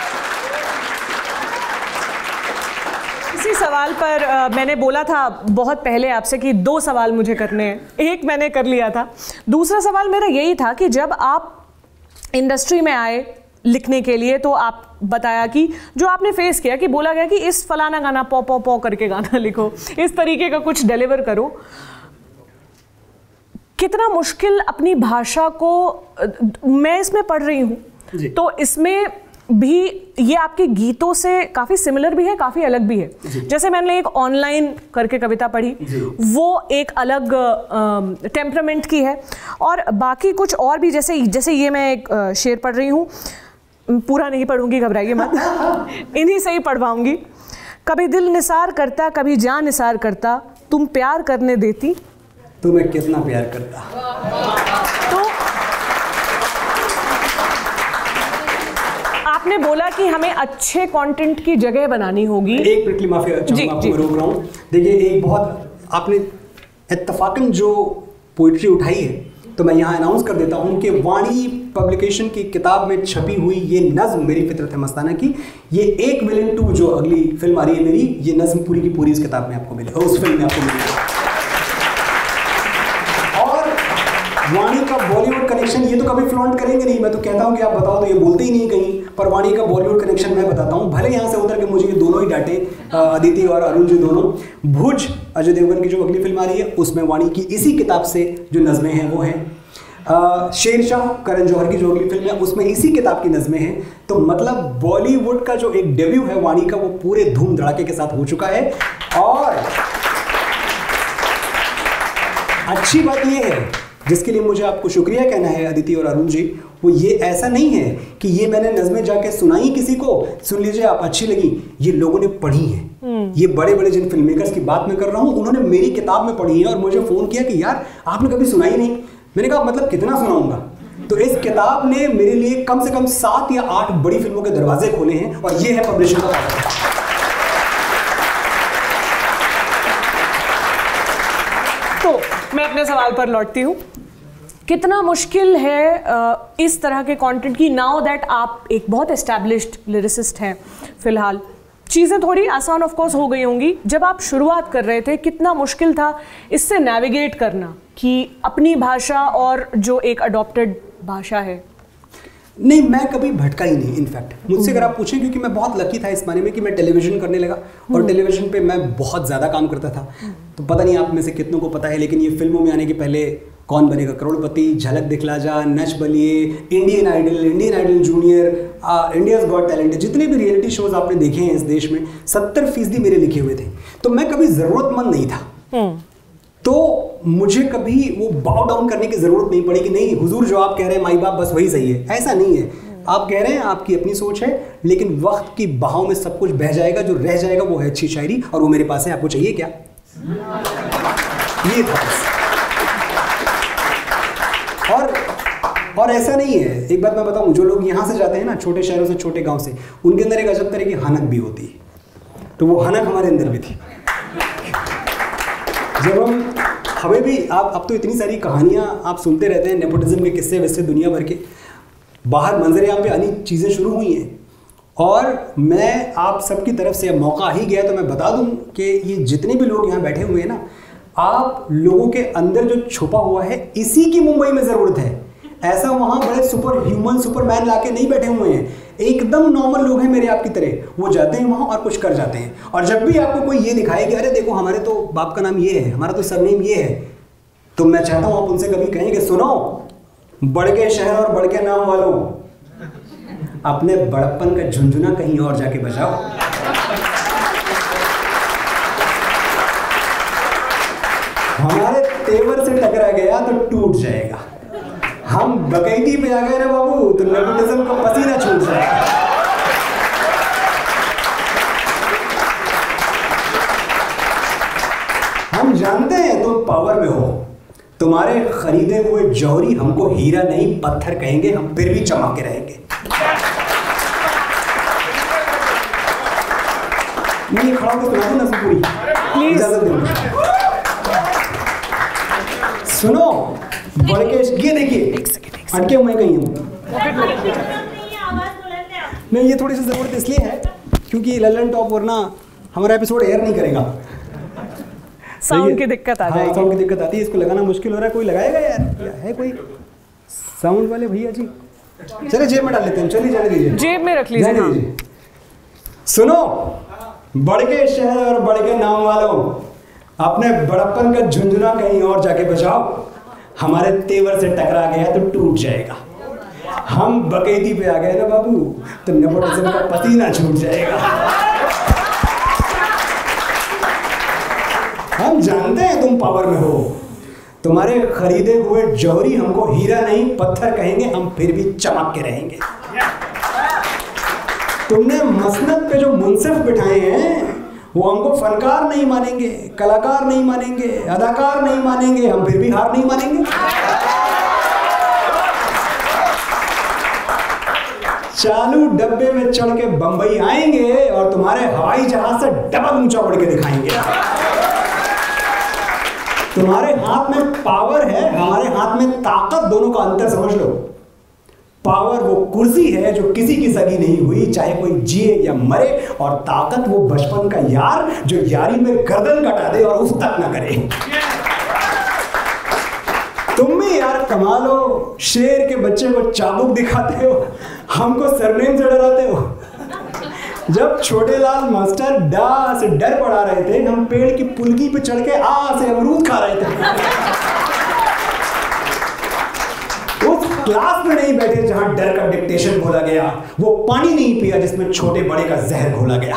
इसी सवाल पर आ, मैंने बोला था बहुत पहले आपसे कि दो सवाल मुझे करने हैं, एक मैंने कर लिया था। दूसरा सवाल मेरा यही था कि जब आप इंडस्ट्री में आए लिखने के लिए, तो आप बताया कि जो आपने फेस किया कि बोला गया कि इस फलाना गाना पौ पौ पौ करके गाना लिखो, इस तरीके का कुछ डिलीवर करो। कितना मुश्किल अपनी भाषा को, मैं इसमें पढ़ रही हूँ तो इसमें भी ये आपके गीतों से काफ़ी सिमिलर भी है, काफ़ी अलग भी है। जैसे मैंने एक ऑनलाइन करके कविता पढ़ी, वो एक अलग टेम्परामेंट की है, और बाकी कुछ और भी, जैसे जैसे ये मैं एक शेर पढ़ रही हूँ, पूरा नहीं पढ़ूंगी, घबराइए मत, इन्हीं से ही पढ़वाऊंगी। कभी दिल निसार करता, कभी जान निसार करता, तुम प्यार करने देती तो मैं कितना प्यार करता। तो आपने बोला कि हमें अच्छे कंटेंट की जगह बनानी होगी। एक मिनट की माफी चाहूंगा, आपको रोक रहा हूँ। देखिए, एक बहुत आपने इत्तफाकन जो पोइट्री उठाई है, तो मैं यहाँ अनाउंस कर देता हूँ कि वाणी पब्लिकेशन की किताब में छपी हुई ये नज़्म मेरी फितरत है मस्ताना की, ये एक विलन टू जो अगली फिल्म आ रही है मेरी, ये नज़्म पूरी की पूरी इस किताब में आपको मिलेगी, उस फिल्म में आपको मिलेगी। और वाणी का बॉलीवुड कनेक्शन ये तो कभी फ्लॉन्ट करेंगे नहीं, मैं तो कहता हूँ कि आप बताओ तो ये बोलते ही नहीं कहीं, पर वाणी का बॉलीवुड कनेक्शन मैं बताता हूँ, भले यहाँ से उतर के मुझे ये दोनों ही डांटे, अदिति और अरुण जी दोनों। भुज अजय देवगन की जो अगली फिल्म आ रही है उसमें वाणी की इसी किताब से जो नज़में हैं वो हैं। शेरशाह करण जौहर की जो अगली फिल्म है उसमें इसी किताब की नज़में हैं। तो मतलब बॉलीवुड का जो एक डेब्यू है वाणी का वो पूरे धूम धड़ाके के साथ हो चुका है। और अच्छी बात ये है जिसके लिए मुझे आपको शुक्रिया कहना है अदिति और अरुण जी, वो ये ऐसा नहीं है कि ये मैंने नज़में जाके सुनाई किसी को, सुन लीजिए आप अच्छी लगी, ये लोगों ने पढ़ी हैं। ये बड़े बड़े जिन फिल्म मेकर्स की बात मैं कर रहा हूँ उन्होंने मेरी किताब में पढ़ी है और मुझे फ़ोन किया कि यार आपने कभी सुनाई नहीं। मैंने कहा मतलब कितना सुनाऊंगा। तो इस किताब ने मेरे लिए कम से कम सात या आठ बड़ी फिल्मों के दरवाजे खोले हैं और ये है पब्लिशिंग का फायदा। तो मैं अपने सवाल पर लौटती हूँ, कितना मुश्किल है इस तरह के कंटेंट की, नाउ दैट आप एक बहुत एस्टैब्लिश्ड लिरिसिस्ट हैं, फिलहाल चीज़ें थोड़ी आसान ऑफ कोर्स हो गई होंगी, जब आप शुरुआत कर रहे थे कितना मुश्किल था इससे नेविगेट करना कि अपनी भाषा और जो एक अडॉप्टेड भाषा है? नहीं, मैं कभी भटका ही नहीं। इनफैक्ट मुझसे अगर आप पूछें, क्योंकि मैं बहुत लकी था इस माने में कि मैं टेलीविज़न करने लगा और टेलीविज़न पे मैं बहुत ज़्यादा काम करता था। तो पता नहीं आप में से कितनों को पता है, लेकिन ये फिल्मों में आने के पहले कौन बनेगा करोड़पति, Jhalak Dikhhla Jaa, Nach Baliye, Indian Idol, Indian Idol junior, India's got talent, जितने भी रियलिटी शोज आपने देखे हैं इस देश में सत्तर फीसदी मेरे लिखे हुए थे। तो मैं कभी ज़रूरतमंद नहीं था, तो मुझे कभी वो बाव डाउन करने की ज़रूरत नहीं पड़ी कि नहीं हुजूर जो आप कह रहे हैं माई बाप बस वही सही है। ऐसा नहीं है, आप कह रहे हैं, आपकी अपनी सोच है, लेकिन वक्त की बहाव में सब कुछ बह जाएगा, जो रह जाएगा वो है अच्छी शायरी, और वो मेरे पास है। आपको चाहिए क्या? ये था। और और ऐसा नहीं है, एक बात मैं बताऊं, जो लोग यहाँ से जाते हैं ना, छोटे शहरों से, छोटे गांव से, उनके अंदर एक अजब तरह की हनक भी होती है। तो वो हनक हमारे अंदर भी थी। जब हम हमें भी आप अब तो इतनी सारी कहानियाँ आप सुनते रहते हैं, नेपोटिज्म के किस्से वैसे दुनिया भर के, बाहर मंजर यहाँ पे आनी चीज़ें शुरू हुई हैं। और मैं आप सबकी तरफ से मौका ही गया तो मैं बता दूं कि ये जितने भी लोग यहाँ बैठे हुए हैं ना, आप लोगों के अंदर जो छुपा हुआ है इसी की मुंबई में ज़रूरत है। ऐसा वहाँ बड़े सुपर ह्यूमन सुपरमैन लाके नहीं बैठे हुए हैं, एकदम नॉर्मल लोग हैं मेरे आपकी तरह। वो जाते हैं वहाँ और कुछ कर जाते हैं। और जब भी आपको कोई ये दिखाए कि अरे देखो हमारे तो बाप का नाम ये है, हमारा तो सरनेम ये है, तो मैं चाहता हूँ आप उनसे कभी कहें कि सुनो, बढ़ के शहर और बढ़ के नाम वालों, अपने बड़प्पन का झुंझुना कहीं और जाके बजाओ। हमारे तेवर से टकरा गया तो टूट जाएगा, हम बकैती पे आ गए ना बाबू तो नेपोटिज्म का पसीना छूट जाएगा। हम जानते हैं तुम पावर में हो, तुम्हारे खरीदे हुए जौहरी हमको हीरा नहीं पत्थर कहेंगे, हम फिर भी चमक के रहेंगे। मैं ये खड़ा होकर सुना दूं ना पूरी, प्लीज इजाजत दो। सुनो, बढ़ के ये देखिए अटके हुए कहीं हम। नहीं, ये थोड़ी सी जरूरत इसलिए है क्योंकि लल्लन टॉप वरना हमारा एपिसोड एयर नहीं करेगा, साउंड की दिक्कत आ जाएगी। साउंड की दिक्कत आती है, इसको लगाना मुश्किल हो रहा है। कोई लगाएगा यार? क्या है कोई साउंड वाले भैया जी? चलिए जेब में डाल लेते हैं, चलिए जाने दीजिए, जेब में रख लीजिए। हाँ। सुनो, बढ़ के शहर और बढ़ के नाम वालों, अपने बड़प्पन का झुंझुना कहीं और जाके बजाओ। हमारे तेवर से टकरा गया तो टूट जाएगा, हम बकैती पे आ गए ना बाबू तो नेपोटिज्म का पसीना छूट जाएगा। हम जानते हैं तुम पावर में हो, तुम्हारे खरीदे हुए जौहरी हमको हीरा नहीं पत्थर कहेंगे, हम फिर भी चमक के रहेंगे। तुमने मसनद पे जो मुंसिफ बिठाए हैं वो हमको फनकार नहीं मानेंगे, कलाकार नहीं मानेंगे, अदाकार नहीं मानेंगे, हम फिर भी हार नहीं मानेंगे। चालू डब्बे में चढ़ के बंबई आएंगे और तुम्हारे हवाई जहाज से डबल ऊंचा बढ़ के दिखाएंगे। तुम्हारे हाथ में पावर है, हमारे हाथ में ताकत, दोनों का अंतर समझ लो। पावर वो कुर्सी है जो किसी की सगी नहीं हुई, चाहे कोई जिए या मरे, और ताकत वो बचपन का यार जो यारी में गर्दन कटा दे और उस तक ना करे। तुम भी यार कमाल हो, शेर के बच्चे को चाबुक दिखाते हो, हमको सरनेम से डराते हो। जब छोटे लाल मास्टर डा से डर पढ़ा रहे थे, हम पेड़ की पुलकी पे चढ़ के आ से अमरूद खा रहे थे। उस क्लास में नहीं बैठे जहां डर का डिक्टेशन बोला गया, वो पानी नहीं पिया जिसमें छोटे बड़े का जहर घोला गया,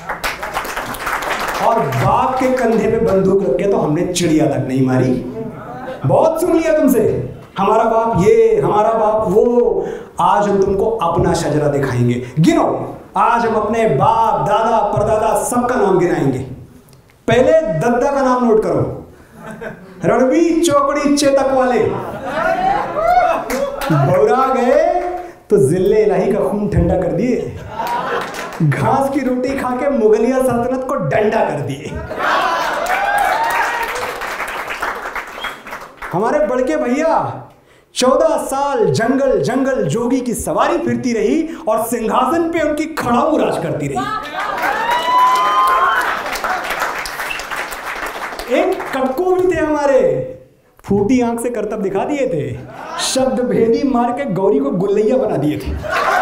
और बाप के कंधे पे बंदूक रख के तो हमने चिड़िया तक नहीं मारी। बहुत सुन लिया तुमसे, हमारा बाप ये, हमारा बाप वो। आज हम तुमको अपना शजरा दिखाएंगे। गिनो, आज हम अपने बाप दादा परदादा सबका नाम गिनाएंगे। पहले दद्दा का नाम नोट करो, रणबीर चौकड़ी चेतक वाले। बौरा गए तो जिले इलाही का खून ठंडा कर दिए, घास की रोटी खा के मुगलिया सल्तनत को डंडा कर दिए। हमारे बड़के भैया चौदह साल जंगल जंगल जोगी की सवारी फिरती रही और सिंहासन पे उनकी खड़ाऊ राज करती रही। एक कक्कू भी थे हमारे, फूटी आंख से करतब दिखा दिए थे, शब्द भेदी मार के गौरी को गुल्लैया बना दिए थे।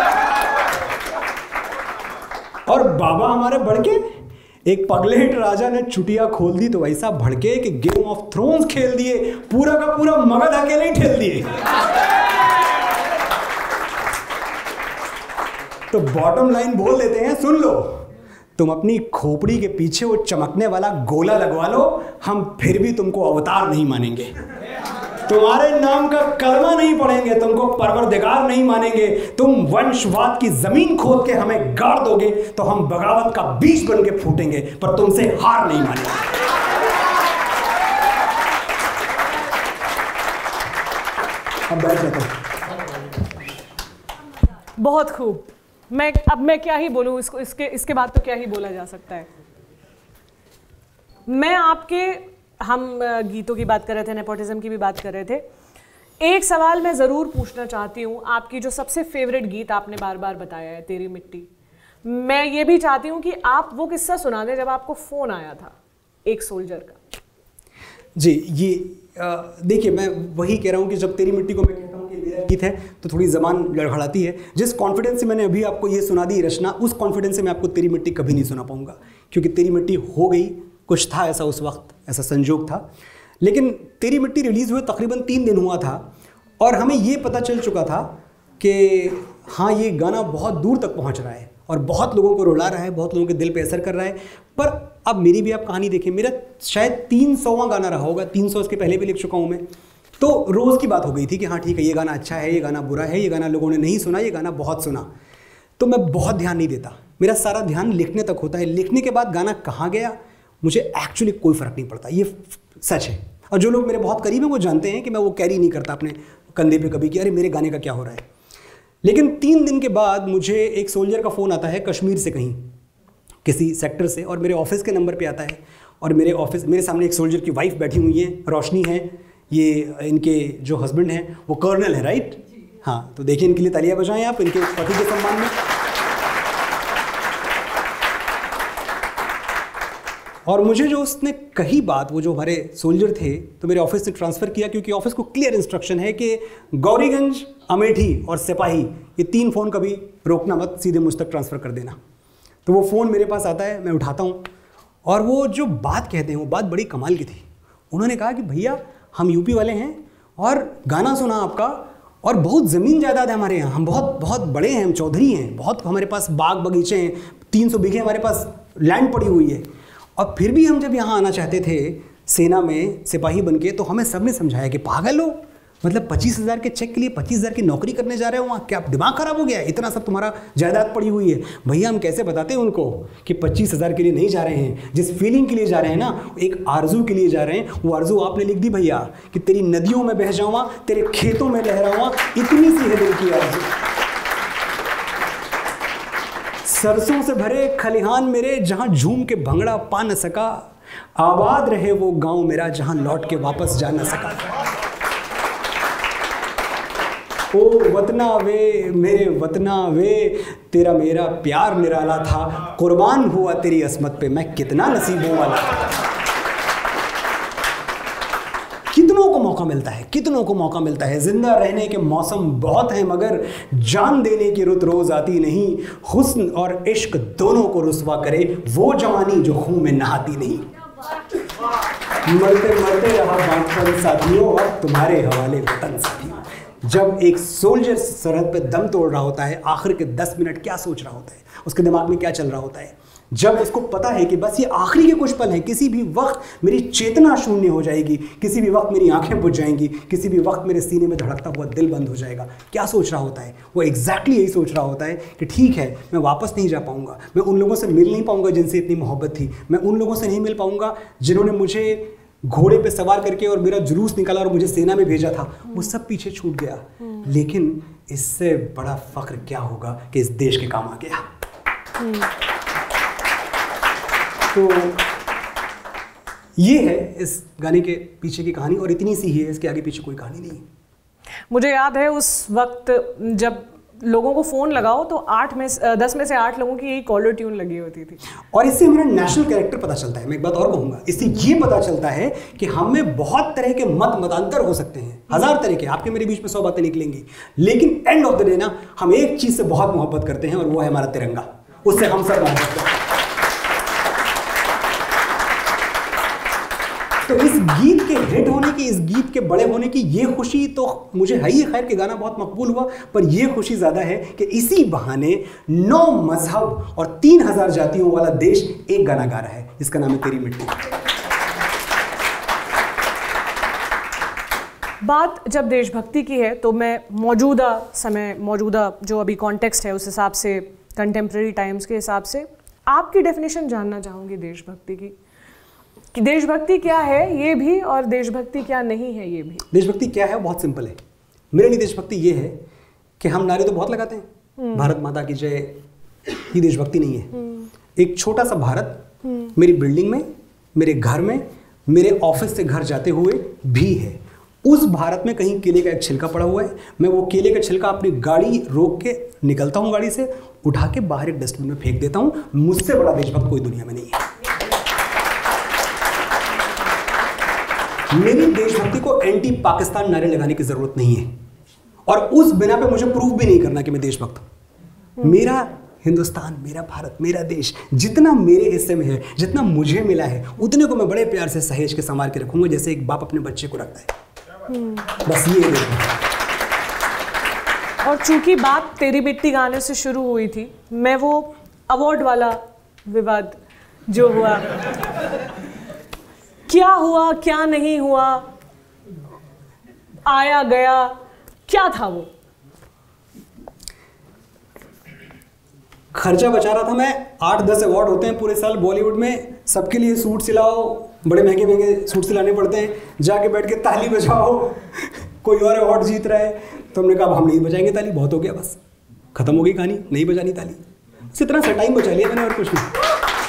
और बाबा हमारे बड़के, एक पगलेट राजा ने चुटिया खोल दी तो ऐसा भड़के कि गेम ऑफ थ्रोन्स खेल दिए, पूरा का पूरा मगध अकेले ही ठेल दिए। तो बॉटम लाइन बोल देते हैं, सुन लो, तुम अपनी खोपड़ी के पीछे वो चमकने वाला गोला लगवा लो, हम फिर भी तुमको अवतार नहीं मानेंगे, तुम्हारे नाम का कलमा नहीं पढ़ेंगे, तुमको परवरदिगार नहीं मानेंगे। तुम वंशवाद की जमीन खोद के हमें गाड़ दोगे तो हम बगावत का बीज बन के फूटेंगे, पर तुमसे हार नहीं मानेंगे। अब बैठ जाते हैं। बहुत खूब। मैं अब मैं क्या ही बोलूं, इसको इसके इसके बाद तो क्या ही बोला जा सकता है। मैं आपके, हम गीतों की बात कर रहे थे, नेपोटिज्म की भी बात कर रहे थे। एक सवाल मैं ज़रूर पूछना चाहती हूँ, आपकी जो सबसे फेवरेट गीत आपने बार बार बताया है, तेरी मिट्टी, मैं ये भी चाहती हूँ कि आप वो किस्सा सुना दें जब आपको फ़ोन आया था एक सोल्जर का। जी, ये देखिए, मैं वही कह रहा हूँ कि जब तेरी मिट्टी को मैं कहता हूँ कि मेरा गीत है तो थोड़ी ज़बान लड़खड़ाती है। जिस कॉन्फिडेंस से मैंने अभी आपको ये सुना दी रचना, उस कॉन्फिडेंस से मैं आपको तेरी मिट्टी कभी नहीं सुना पाऊँगा, क्योंकि तेरी मिट्टी हो गई, कुछ था ऐसा उस वक्त, ऐसा संजोग था। लेकिन तेरी मिट्टी रिलीज़ हुए तकरीबन तीन दिन हुआ था और हमें ये पता चल चुका था कि हाँ, ये गाना बहुत दूर तक पहुंच रहा है और बहुत लोगों को रुला रहा है, बहुत लोगों के दिल पे असर कर रहा है। पर अब मेरी भी आप कहानी देखें, मेरा शायद तीन सौवां गाना रहा होगा, तीन सौ इसके पहले भी लिख चुका हूँ मैं। तो रोज़ की बात हो गई थी कि हाँ ठीक है, ये गाना अच्छा है, ये गाना बुरा है, ये गाना लोगों ने नहीं सुना, ये गाना बहुत सुना। तो मैं बहुत ध्यान नहीं देता, मेरा सारा ध्यान लिखने तक होता है। लिखने के बाद गाना कहाँ गया मुझे एक्चुअली कोई फ़र्क नहीं पड़ता, ये सच है। और जो लोग मेरे बहुत करीब हैं वो जानते हैं कि मैं वो कैरी नहीं करता अपने कंधे पे कभी कि अरे मेरे गाने का क्या हो रहा है। लेकिन तीन दिन के बाद मुझे एक सोल्जर का फ़ोन आता है कश्मीर से, कहीं किसी सेक्टर से, और मेरे ऑफिस के नंबर पे आता है। और मेरे ऑफिस, मेरे सामने एक सोल्जर की वाइफ बैठी हुई है, रोशनी है, ये इनके जो हस्बैंड हैं वो कर्नल है, राइट? हाँ, तो देखिए इनके लिए तालियां बजाएं आप, इनके पति के सम्मान में। और मुझे जो उसने कही बात, वो जो हमारे सोल्जर थे, तो मेरे ऑफिस से ट्रांसफ़र किया, क्योंकि ऑफिस को क्लियर इंस्ट्रक्शन है कि गौरीगंज, अमेठी और सिपाही, ये तीन फ़ोन कभी रोकना मत, सीधे मुझ तक ट्रांसफ़र कर देना। तो वो फ़ोन मेरे पास आता है, मैं उठाता हूँ, और वो जो बात कहते हैं वो बात बड़ी कमाल की थी। उन्होंने कहा कि भैया हम यूपी वाले हैं और गाना सुना आपका, और बहुत ज़मीन जायदाद है हमारे यहाँ, हम बहुत बहुत बड़े हैं, हम चौधरी हैं, बहुत हमारे पास बाग बगीचे हैं, तीन सौ बीघे हमारे पास लैंड पड़ी हुई है। और फिर भी हम जब यहाँ आना चाहते थे सेना में सिपाही बन के, तो हमें सबने समझाया कि पागल हो, मतलब पच्चीस हज़ार के चेक के लिए पच्चीस हज़ार की नौकरी करने जा रहे हो वहाँ, क्या दिमाग ख़राब हो गया? इतना सब तुम्हारा जायदाद पड़ी हुई है। भैया हम कैसे बताते हैं उनको कि पच्चीस हज़ार के लिए नहीं जा रहे हैं, जिस फीलिंग के लिए जा रहे हैं ना, एक आरजू के लिए जा रहे हैं। वो आरजू आपने लिख दी भैया कि तेरी नदियों में बह जाऊँ, तेरे खेतों में लहराऊँ, इतनी सी है दिल की आरजू। सरसों से भरे खलिहान मेरे, जहाँ झूम के भंगड़ा पा न सका, आबाद रहे वो गांव मेरा जहाँ लौट के वापस जा न सका। ओ वतना वे मेरे वतना वे, तेरा मेरा प्यार निराला था, कुर्बान हुआ तेरी असमत पे मैं कितना नसीबों वाला। कितनों को मौका मिलता है, कितनों को मौका मिलता है। जिंदा रहने के मौसम बहुत हैं मगर जान देने की रुत रोज आती नहीं। हुस्न और इश्क दोनों को रुस्वा करे वो जवानी जो खून में नहाती नहीं। मरते मरते रहा बांधपन साथियों, अब तुम्हारे हवाले वतन साथियों। जब एक सोल्जर सरहद पे दम तोड़ रहा होता है, आखिर के दस मिनट क्या सोच रहा होता है, उसके दिमाग में क्या चल रहा होता है, जब उसको पता है कि बस ये आखिरी के कुछ पल हैं, किसी भी वक्त मेरी चेतना शून्य हो जाएगी, किसी भी वक्त मेरी आंखें बुझ जाएंगी, किसी भी वक्त मेरे सीने में धड़कता हुआ दिल बंद हो जाएगा, क्या सोच रहा होता है वो? एग्जैक्टली यही सोच रहा होता है कि ठीक है, मैं वापस नहीं जा पाऊंगा, मैं उन लोगों से मिल नहीं पाऊंगा जिनसे इतनी मोहब्बत थी, मैं उन लोगों से नहीं मिल पाऊंगा जिन्होंने मुझे घोड़े पे सवार करके और मेरा जुलूस निकाला और मुझे सेना में भेजा था, वो सब पीछे छूट गया। लेकिन इससे बड़ा फख्र क्या होगा कि इस देश के काम आ गया। तो ये है इस गाने के पीछे की कहानी, और इतनी सी ही है, इसके आगे पीछे कोई कहानी नहीं। मुझे याद है उस वक्त जब लोगों को फोन लगाओ तो आठ में दस में से आठ लोगों की यही कॉलर ट्यून लगी होती थी। और इससे हमारा नेशनल कैरेक्टर पता चलता है। मैं एक बात और कहूंगा, इससे ये पता चलता है कि हम में बहुत तरह के मत मतांतर हो सकते हैं, हजार तरह के, आपके मेरे बीच में सौ बातें निकलेंगी, लेकिन एंड ऑफ द डे ना हम एक चीज से बहुत मोहब्बत करते हैं और वो है हमारा तिरंगा। उससे हम सब मोहब्बत करते हैं। तो इस गीत के हिट होने की, इस गीत के बड़े होने की ये खुशी तो मुझे है ही, खैर के गाना बहुत मकबूल हुआ, पर ये खुशी ज़्यादा है कि इसी बहाने नौ मजहब और तीन हजार जातियों वाला देश एक गाना गा रहा है जिसका नाम है तेरी मिट्टी। बात जब देशभक्ति की है तो मैं मौजूदा समय, मौजूदा जो अभी कॉन्टेक्स्ट है उस हिसाब से, कंटेम्प्रेरी टाइम्स के हिसाब से आपकी डेफिनेशन जानना चाहूँगी देशभक्ति की, कि देशभक्ति क्या है ये भी और देशभक्ति क्या नहीं है ये भी। देशभक्ति क्या है? बहुत सिंपल है। मेरे लिए देशभक्ति ये है कि हम नारे तो बहुत लगाते हैं, भारत माता की जय, ये देशभक्ति नहीं है। एक छोटा सा भारत मेरी बिल्डिंग में, मेरे घर में, मेरे ऑफिस से घर जाते हुए भी है। उस भारत में कहीं केले का एक छिलका पड़ा हुआ है, मैं वो केले का छिलका अपनी गाड़ी रोक के निकलता हूँ, गाड़ी से उठा के बाहर एक डस्टबिन में फेंक देता हूँ। मुझसे बड़ा देशभक्त कोई दुनिया में नहीं है। मेरी देशभक्ति को एंटी पाकिस्तान नारे लगाने की जरूरत नहीं है, और उस बिना पे मुझे प्रूव भी नहीं करना कि मैं देशभक्त हूं। मेरा हिंदुस्तान, मेरा भारत, मेरा देश जितना मेरे हिस्से में है, जितना मुझे मिला है, उतने को मैं बड़े प्यार से सहेज के संभाल के रखूंगा, जैसे एक बाप अपने बच्चे को रखता है। बस ये है। और चूंकि बात तेरी मिट्टी गाने से शुरू हुई थी, मैं वो अवार्ड वाला विवाद जो हुआ, क्या हुआ क्या नहीं हुआ, आया गया, क्या था वो? खर्चा बचा रहा था मैं। आठ दस अवार्ड होते हैं पूरे साल बॉलीवुड में, सबके लिए सूट सिलाओ, बड़े महंगे महंगे सूट सिलाने पड़ते हैं, जाके बैठ के ताली बजाओ, कोई और अवार्ड जीत रहा है, तो हमने कहा हम नहीं बजाएंगे ताली, बहुत हो गया, बस खत्म हो गई कहानी, नहीं बजानी ताली। बस इतना सा टाइम बचा लिया मैंने, और कुछ नहीं।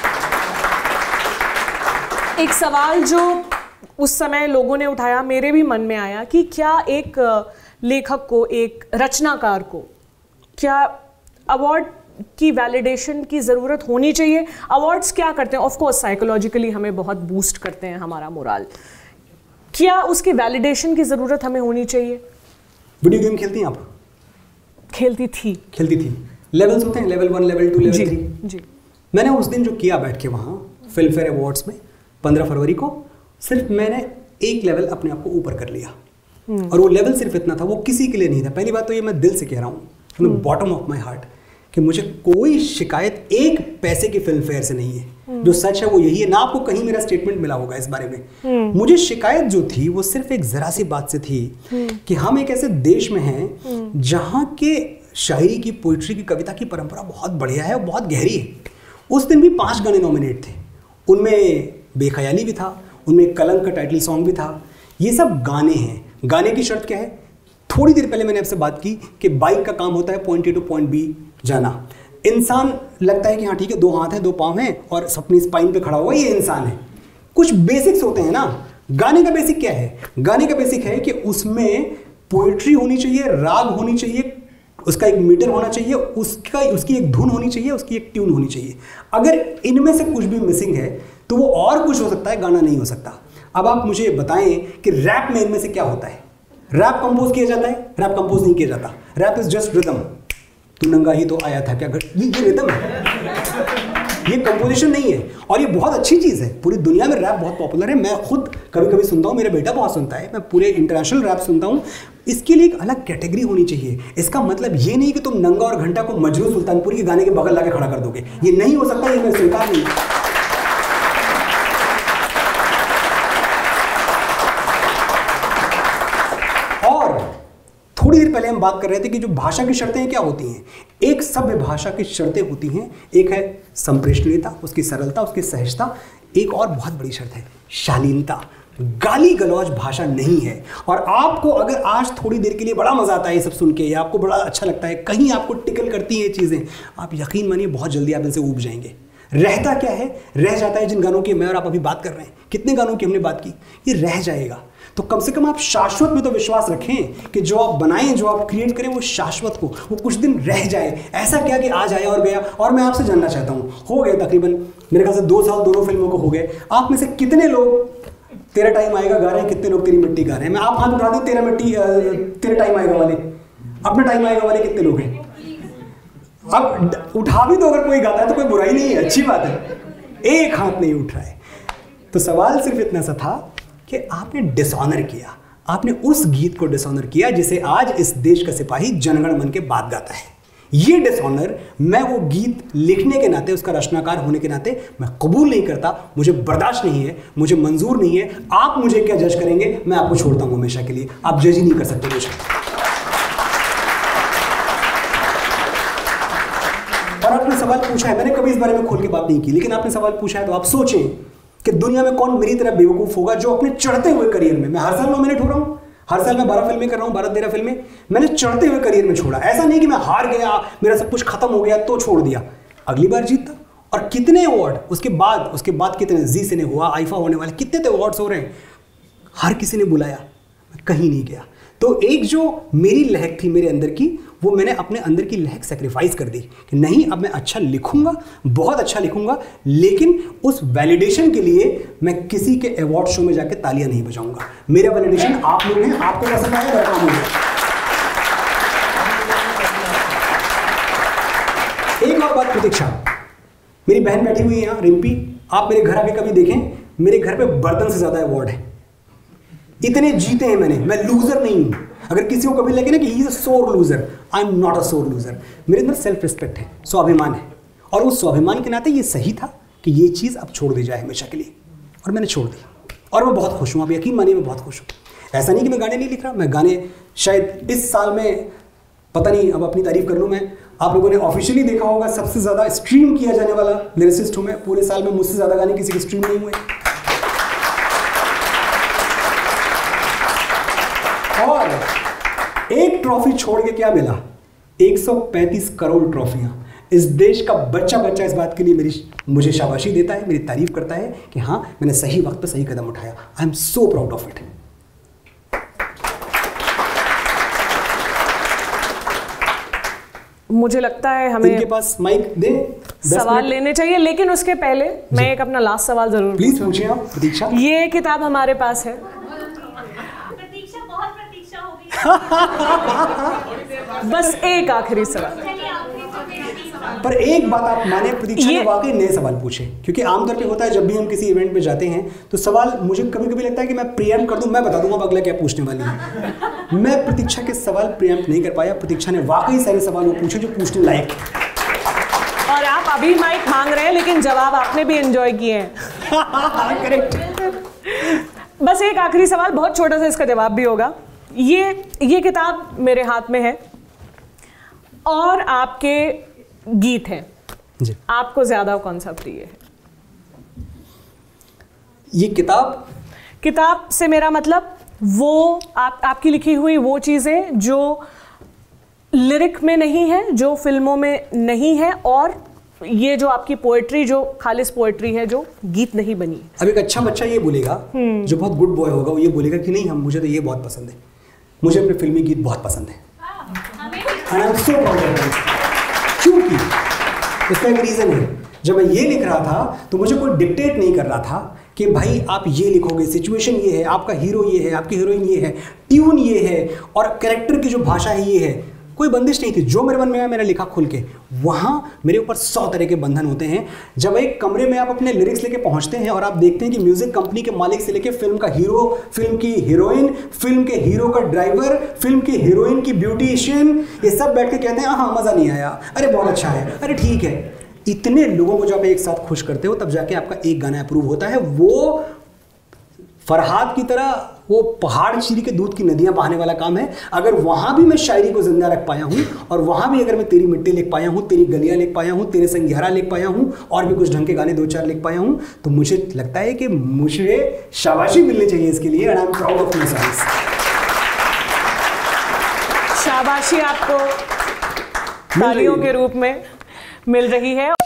एक सवाल जो उस समय लोगों ने उठाया, मेरे भी मन में आया कि क्या एक लेखक को, एक रचनाकार को, क्या अवार्ड की वैलिडेशन की ज़रूरत होनी चाहिए? अवार्ड्स क्या करते हैं? ऑफ कोर्स साइकोलॉजिकली हमें बहुत बूस्ट करते हैं हमारा मोराल, क्या उसकी वैलिडेशन की ज़रूरत हमें होनी चाहिए? वीडियो गेम खेलती हैं आप? खेलती थी। खेलती थी। लेवल्स होते हैं, level one, level two, level three. जी। मैंने उस दिन जो किया बैठ के वहाँ फिल्म फेयर अवार्ड्स में पंद्रह फरवरी को, सिर्फ मैंने एक लेवल अपने आप को ऊपर कर लिया, और वो लेवल सिर्फ इतना था, वो किसी के लिए नहीं था। पहली बात तो ये मैं दिल से कह रहा हूँ, from the bottom of my heart, कि मुझे कोई शिकायत एक पैसे की फिल्म फेयर से नहीं है। जो सच है वो यही है, ना आपको कहीं मेरा स्टेटमेंट मिला होगा इस बारे में। मुझे शिकायत जो थी वो सिर्फ एक जरा सी बात से थी कि हम एक ऐसे देश में हैं जहाँ के शायरी की, पोइट्री की, कविता की परंपरा बहुत बढ़िया है और बहुत गहरी है। उस दिन भी पांच गाने नॉमिनेट थे, उनमें बेख्याली भी था, उनमें कलंक का टाइटल सॉन्ग भी था। ये सब गाने हैं। गाने की शर्त क्या है? थोड़ी देर पहले मैंने आपसे बात की कि बाइक का काम होता है point A to point B जाना। इंसान लगता है कि हाँ ठीक है, दो हाथ हैं, दो पाँव हैं और अपनी स्पाइन पे खड़ा हुआ, ये इंसान है। कुछ बेसिक्स होते हैं ना। गाने का बेसिक क्या है? गाने का बेसिक है कि उसमें पोएट्री होनी चाहिए, राग होनी चाहिए, उसका एक मीटर होना चाहिए, उसका उसकी एक धुन होनी चाहिए, उसकी एक ट्यून होनी चाहिए। अगर इनमें से कुछ भी मिसिंग है तो वो और कुछ हो सकता है, गाना नहीं हो सकता। अब आप मुझे बताएं कि रैप में इनमें से क्या होता है? रैप कंपोज किया जाता है? रैप कंपोज नहीं किया जाता। Rap is just rhythm. तू नंगा ही तो आया था क्या घर, ये ये रिदम है, ये कंपोजिशन नहीं है। और ये बहुत अच्छी चीज़ है, पूरी दुनिया में रैप बहुत पॉपुलर है। मैं खुद कभी कभी सुनता हूँ, मेरा बेटा बहुत सुनता है, मैं पूरे इंटरनेशनल रैप सुनता हूँ। इसके लिए एक अलग कैटेगरी होनी चाहिए। इसका मतलब ये नहीं कि तुम नंगा और घंटा को मजरू सुल्तानपुर के गाने के बगल लाके खड़ा कर दोगे, ये नहीं हो सकता, ये मैं स्वीकार नहीं। और थोड़ी देर पहले हम बात कर रहे थे कि जो भाषा की शर्तें क्या होती हैं। एक सभ्य भाषा की शर्तें होती हैं, एक है संप्रेषणीयता, उसकी सरलता, उसकी सहजता। एक और बहुत बड़ी शर्त है शालीनता। गाली गलौज भाषा नहीं है। और आपको अगर आज थोड़ी देर के लिए बड़ा मजा आता है ये सब सुन के, या आपको बड़ा अच्छा लगता है, कहीं आपको टिकल करती हैं ये चीज़ें, आप यकीन मानिए बहुत जल्दी आप इनसे ऊब जाएंगे। रहता क्या है? रह जाता है। जिन गानों की मैं और आप अभी बात कर रहे हैं, कितने गानों की हमने बात की, ये रह जाएगा। तो कम से कम आप शाश्वत में तो विश्वास रखें कि जो आप बनाएं, जो आप क्रिएट करें, वो शाश्वत हो, वो कुछ दिन रह जाए। ऐसा क्या कि आज आया और गया। और मैं आपसे जानना चाहता हूँ, हो गए तकरीबन मेरे ख्याल से दो साल दोनों फिल्मों को हो गए, आप में से कितने लोग तेरा टाइम आएगा गा रहे हैं, कितने लोग तेरी मिट्टी गा रहे हैं? मैं आप हाथ उठा दें, तेरा मिट्टी तेरा टाइम आएगा वाले, अपना टाइम आएगा वाले कितने लोग हैं? अब उठा भी तो अगर कोई गाता है तो कोई बुराई नहीं है, अच्छी बात है। एक हाथ नहीं उठ रहा है। तो सवाल सिर्फ इतना सा था कि आपने डिसऑनर किया, आपने उस गीत को डिसऑनर किया जिसे आज इस देश का सिपाही जनगण मन के बाद गाता है। ये डिसऑनर मैं वो गीत लिखने के नाते, उसका रचनाकार होने के नाते मैं कबूल नहीं करता, मुझे बर्दाश्त नहीं है, मुझे मंजूर नहीं है। आप मुझे क्या जज करेंगे? मैं आपको छोड़ता हूं हमेशा के लिए, आप जज ही नहीं कर सकते मुझे। और आपने सवाल पूछा है, मैंने कभी इस बारे में खोल के बात नहीं की, लेकिन आपने सवाल पूछा है तो आप सोचें कि दुनिया में कौन मेरी तरह बेवकूफ होगा जो अपने चढ़ते हुए करियर में, मैं हर साल नॉमिनेट हो रहा हूं, हर साल मैं बारह फिल्में कर रहा हूं, बारह तेरह फिल्में मैंने चढ़ते हुए करियर में छोड़ा। ऐसा नहीं कि मैं हार गया, मेरा सब कुछ खत्म हो गया तो छोड़ दिया, अगली बार जीता। और कितने अवार्ड उसके बाद उसके बाद कितने, जी सिने हुआ, आईफा होने वाले कितने तो अवार्ड्स हो रहे हैं, हर किसी ने बुलाया, मैं कहीं नहीं गया। तो एक जो मेरी लहक थी मेरे अंदर की, वो मैंने अपने अंदर की लहक सेक्रीफाइस कर दी कि नहीं, अब मैं अच्छा लिखूंगा, बहुत अच्छा लिखूंगा, लेकिन उस वैलिडेशन के लिए मैं किसी के अवार्ड शो में जाके तालियां नहीं बजाऊंगा। मेरा वैलिडेशन आप लोग हैं, आपको पसंद आया बैठा मुझे। एक और बात, प्रतीक्षा, मेरी बहन बैठी हुई है यहाँ, रिम्पी, आप मेरे घर आके कभी देखें, मेरे घर पे बर्तन से ज्यादा अवार्ड है, इतने जीते हैं मैंने, मैं लूजर नहीं हूं। अगर किसी को कभी लगे ना कि ही is a sore loser, I am not a sore loser. मेरे अंदर सेल्फ रिस्पेक्ट है, स्वाभिमान है, और उस स्वाभिमान के नाते ये सही था कि ये चीज़ अब छोड़ दी जाए हमेशा के लिए, और मैंने छोड़ दी। और मैं बहुत खुश हूँ, अब यकीन मानिए मैं बहुत खुश हूँ। ऐसा नहीं कि मैं गाने नहीं लिख रहा, मैं गाने शायद इस साल में, पता नहीं अब अपनी तारीफ कर लूँ मैं, आप लोगों ने ऑफिशियली देखा होगा सबसे ज़्यादा स्ट्रीम किया जाने वाला लिरिसिस्ट हूँ मैं। पूरे साल में मुझसे ज़्यादा गाने किसी के स्ट्रीम नहीं हुए। और एक ट्रॉफी छोड़ के क्या मिला? एक सौ पैंतीस करोड़ ट्रॉफियां। इस देश का बच्चा बच्चा इस बात के लिए मेरी मुझे शाबाशी देता है, मेरी तारीफ करता है कि हाँ, मैंने सही वक्त पे सही कदम उठाया। I am so proud of it. मुझे लगता है हमें इनके पास माइक दे, सवाल लेने चाहिए, लेकिन उसके पहले मैं एक अपना लास्ट सवाल जरूर प्लीज पूछिए आप। प्रतीक्षा, ये किताब हमारे पास है, बस एक आखिरी सवाल। पर एक बात आप माने, प्रतीक्षा ने वाकई नए सवाल पूछे, क्योंकि आमतौर पे होता है जब भी हम किसी इवेंट में जाते हैं तो सवाल मुझे कभी कभी लगता है कि मैं प्रियम्प्ट कर दूं, मैं बता दूंगा अगला क्या पूछने वाली है। मैं प्रतीक्षा के सवाल प्रियम्प्ट नहीं कर पाया। प्रतीक्षा ने वाकई सारे सवाल वो पूछे जो पूछने लायक है। और आप अभी माइक मांग रहे हैं, लेकिन जवाब आपने भी एंजॉय किए हैं। करेक्ट। बस एक आखिरी सवाल, बहुत छोटा सा इसका जवाब भी होगा। ये ये किताब मेरे हाथ में है और आपके गीत हैं जी। आपको ज्यादा कौन सा प्रिय है? ये किताब किताब से मेरा मतलब वो आप आपकी लिखी हुई वो चीजें जो लिरिक में नहीं है, जो फिल्मों में नहीं है, और ये जो आपकी पोएट्री, जो खालिस पोएट्री है, जो गीत नहीं बनी। अब एक अच्छा बच्चा ये बोलेगा, जो बहुत गुड बॉय होगा, वो ये बोलेगा कि नहीं, हम मुझे तो ये बहुत पसंद है, मुझे अपने फिल्मी गीत बहुत पसंद है। And I'm so proud of it। क्योंकि उसका एक रीज़न है। जब मैं ये लिख रहा था तो मुझे कोई डिक्टेट नहीं कर रहा था कि कि भाई आप ये लिखोगे, सिचुएशन ये है, आपका हीरो ये है, आपकी हीरोइन ये है, ट्यून ये है और कैरेक्टर की जो भाषा है ये है, कोई बंदिश नहीं थी। जो मेरे मन में आया मैंने लिखा खुल के। वहां मेरे ऊपर सौ तरह के बंधन होते हैं। जब एक कमरे में आप अपने लिरिक्स लेके पहुंचते हैं और आप देखते हैं कि म्यूजिक कंपनी के मालिक से लेके फिल्म का हीरो, फिल्म की हीरोइन, फिल्म के हीरो का ड्राइवर, फिल्म की हीरोइन की ब्यूटिशियन, ये सब बैठ के कहते हैं हाँ मजा नहीं आया, अरे बहुत अच्छा है, अरे ठीक है। इतने लोगों को जब आप एक साथ खुश करते हो तब जाके आपका एक गाना अप्रूव होता है। वो फरहाद की तरह वो पहाड़ चीरी के दूध की नदियां बहाने वाला काम है। अगर वहां भी मैं शायरी को जिंदा रख पाया हूं और वहां भी अगर मैं तेरी मिट्टी लिख पाया हूं, तेरी गलियां लिख पाया हूं, तेरे संग्यारा लिख पाया हूं और भी कुछ ढंग के गाने दो चार लिख पाया हूं, तो मुझे लगता है कि मुझे शाबाशी मिलनी चाहिए इसके लिए। And I am proud of myself. शाबाशी आपको तालियों के रूप में मिल रही है।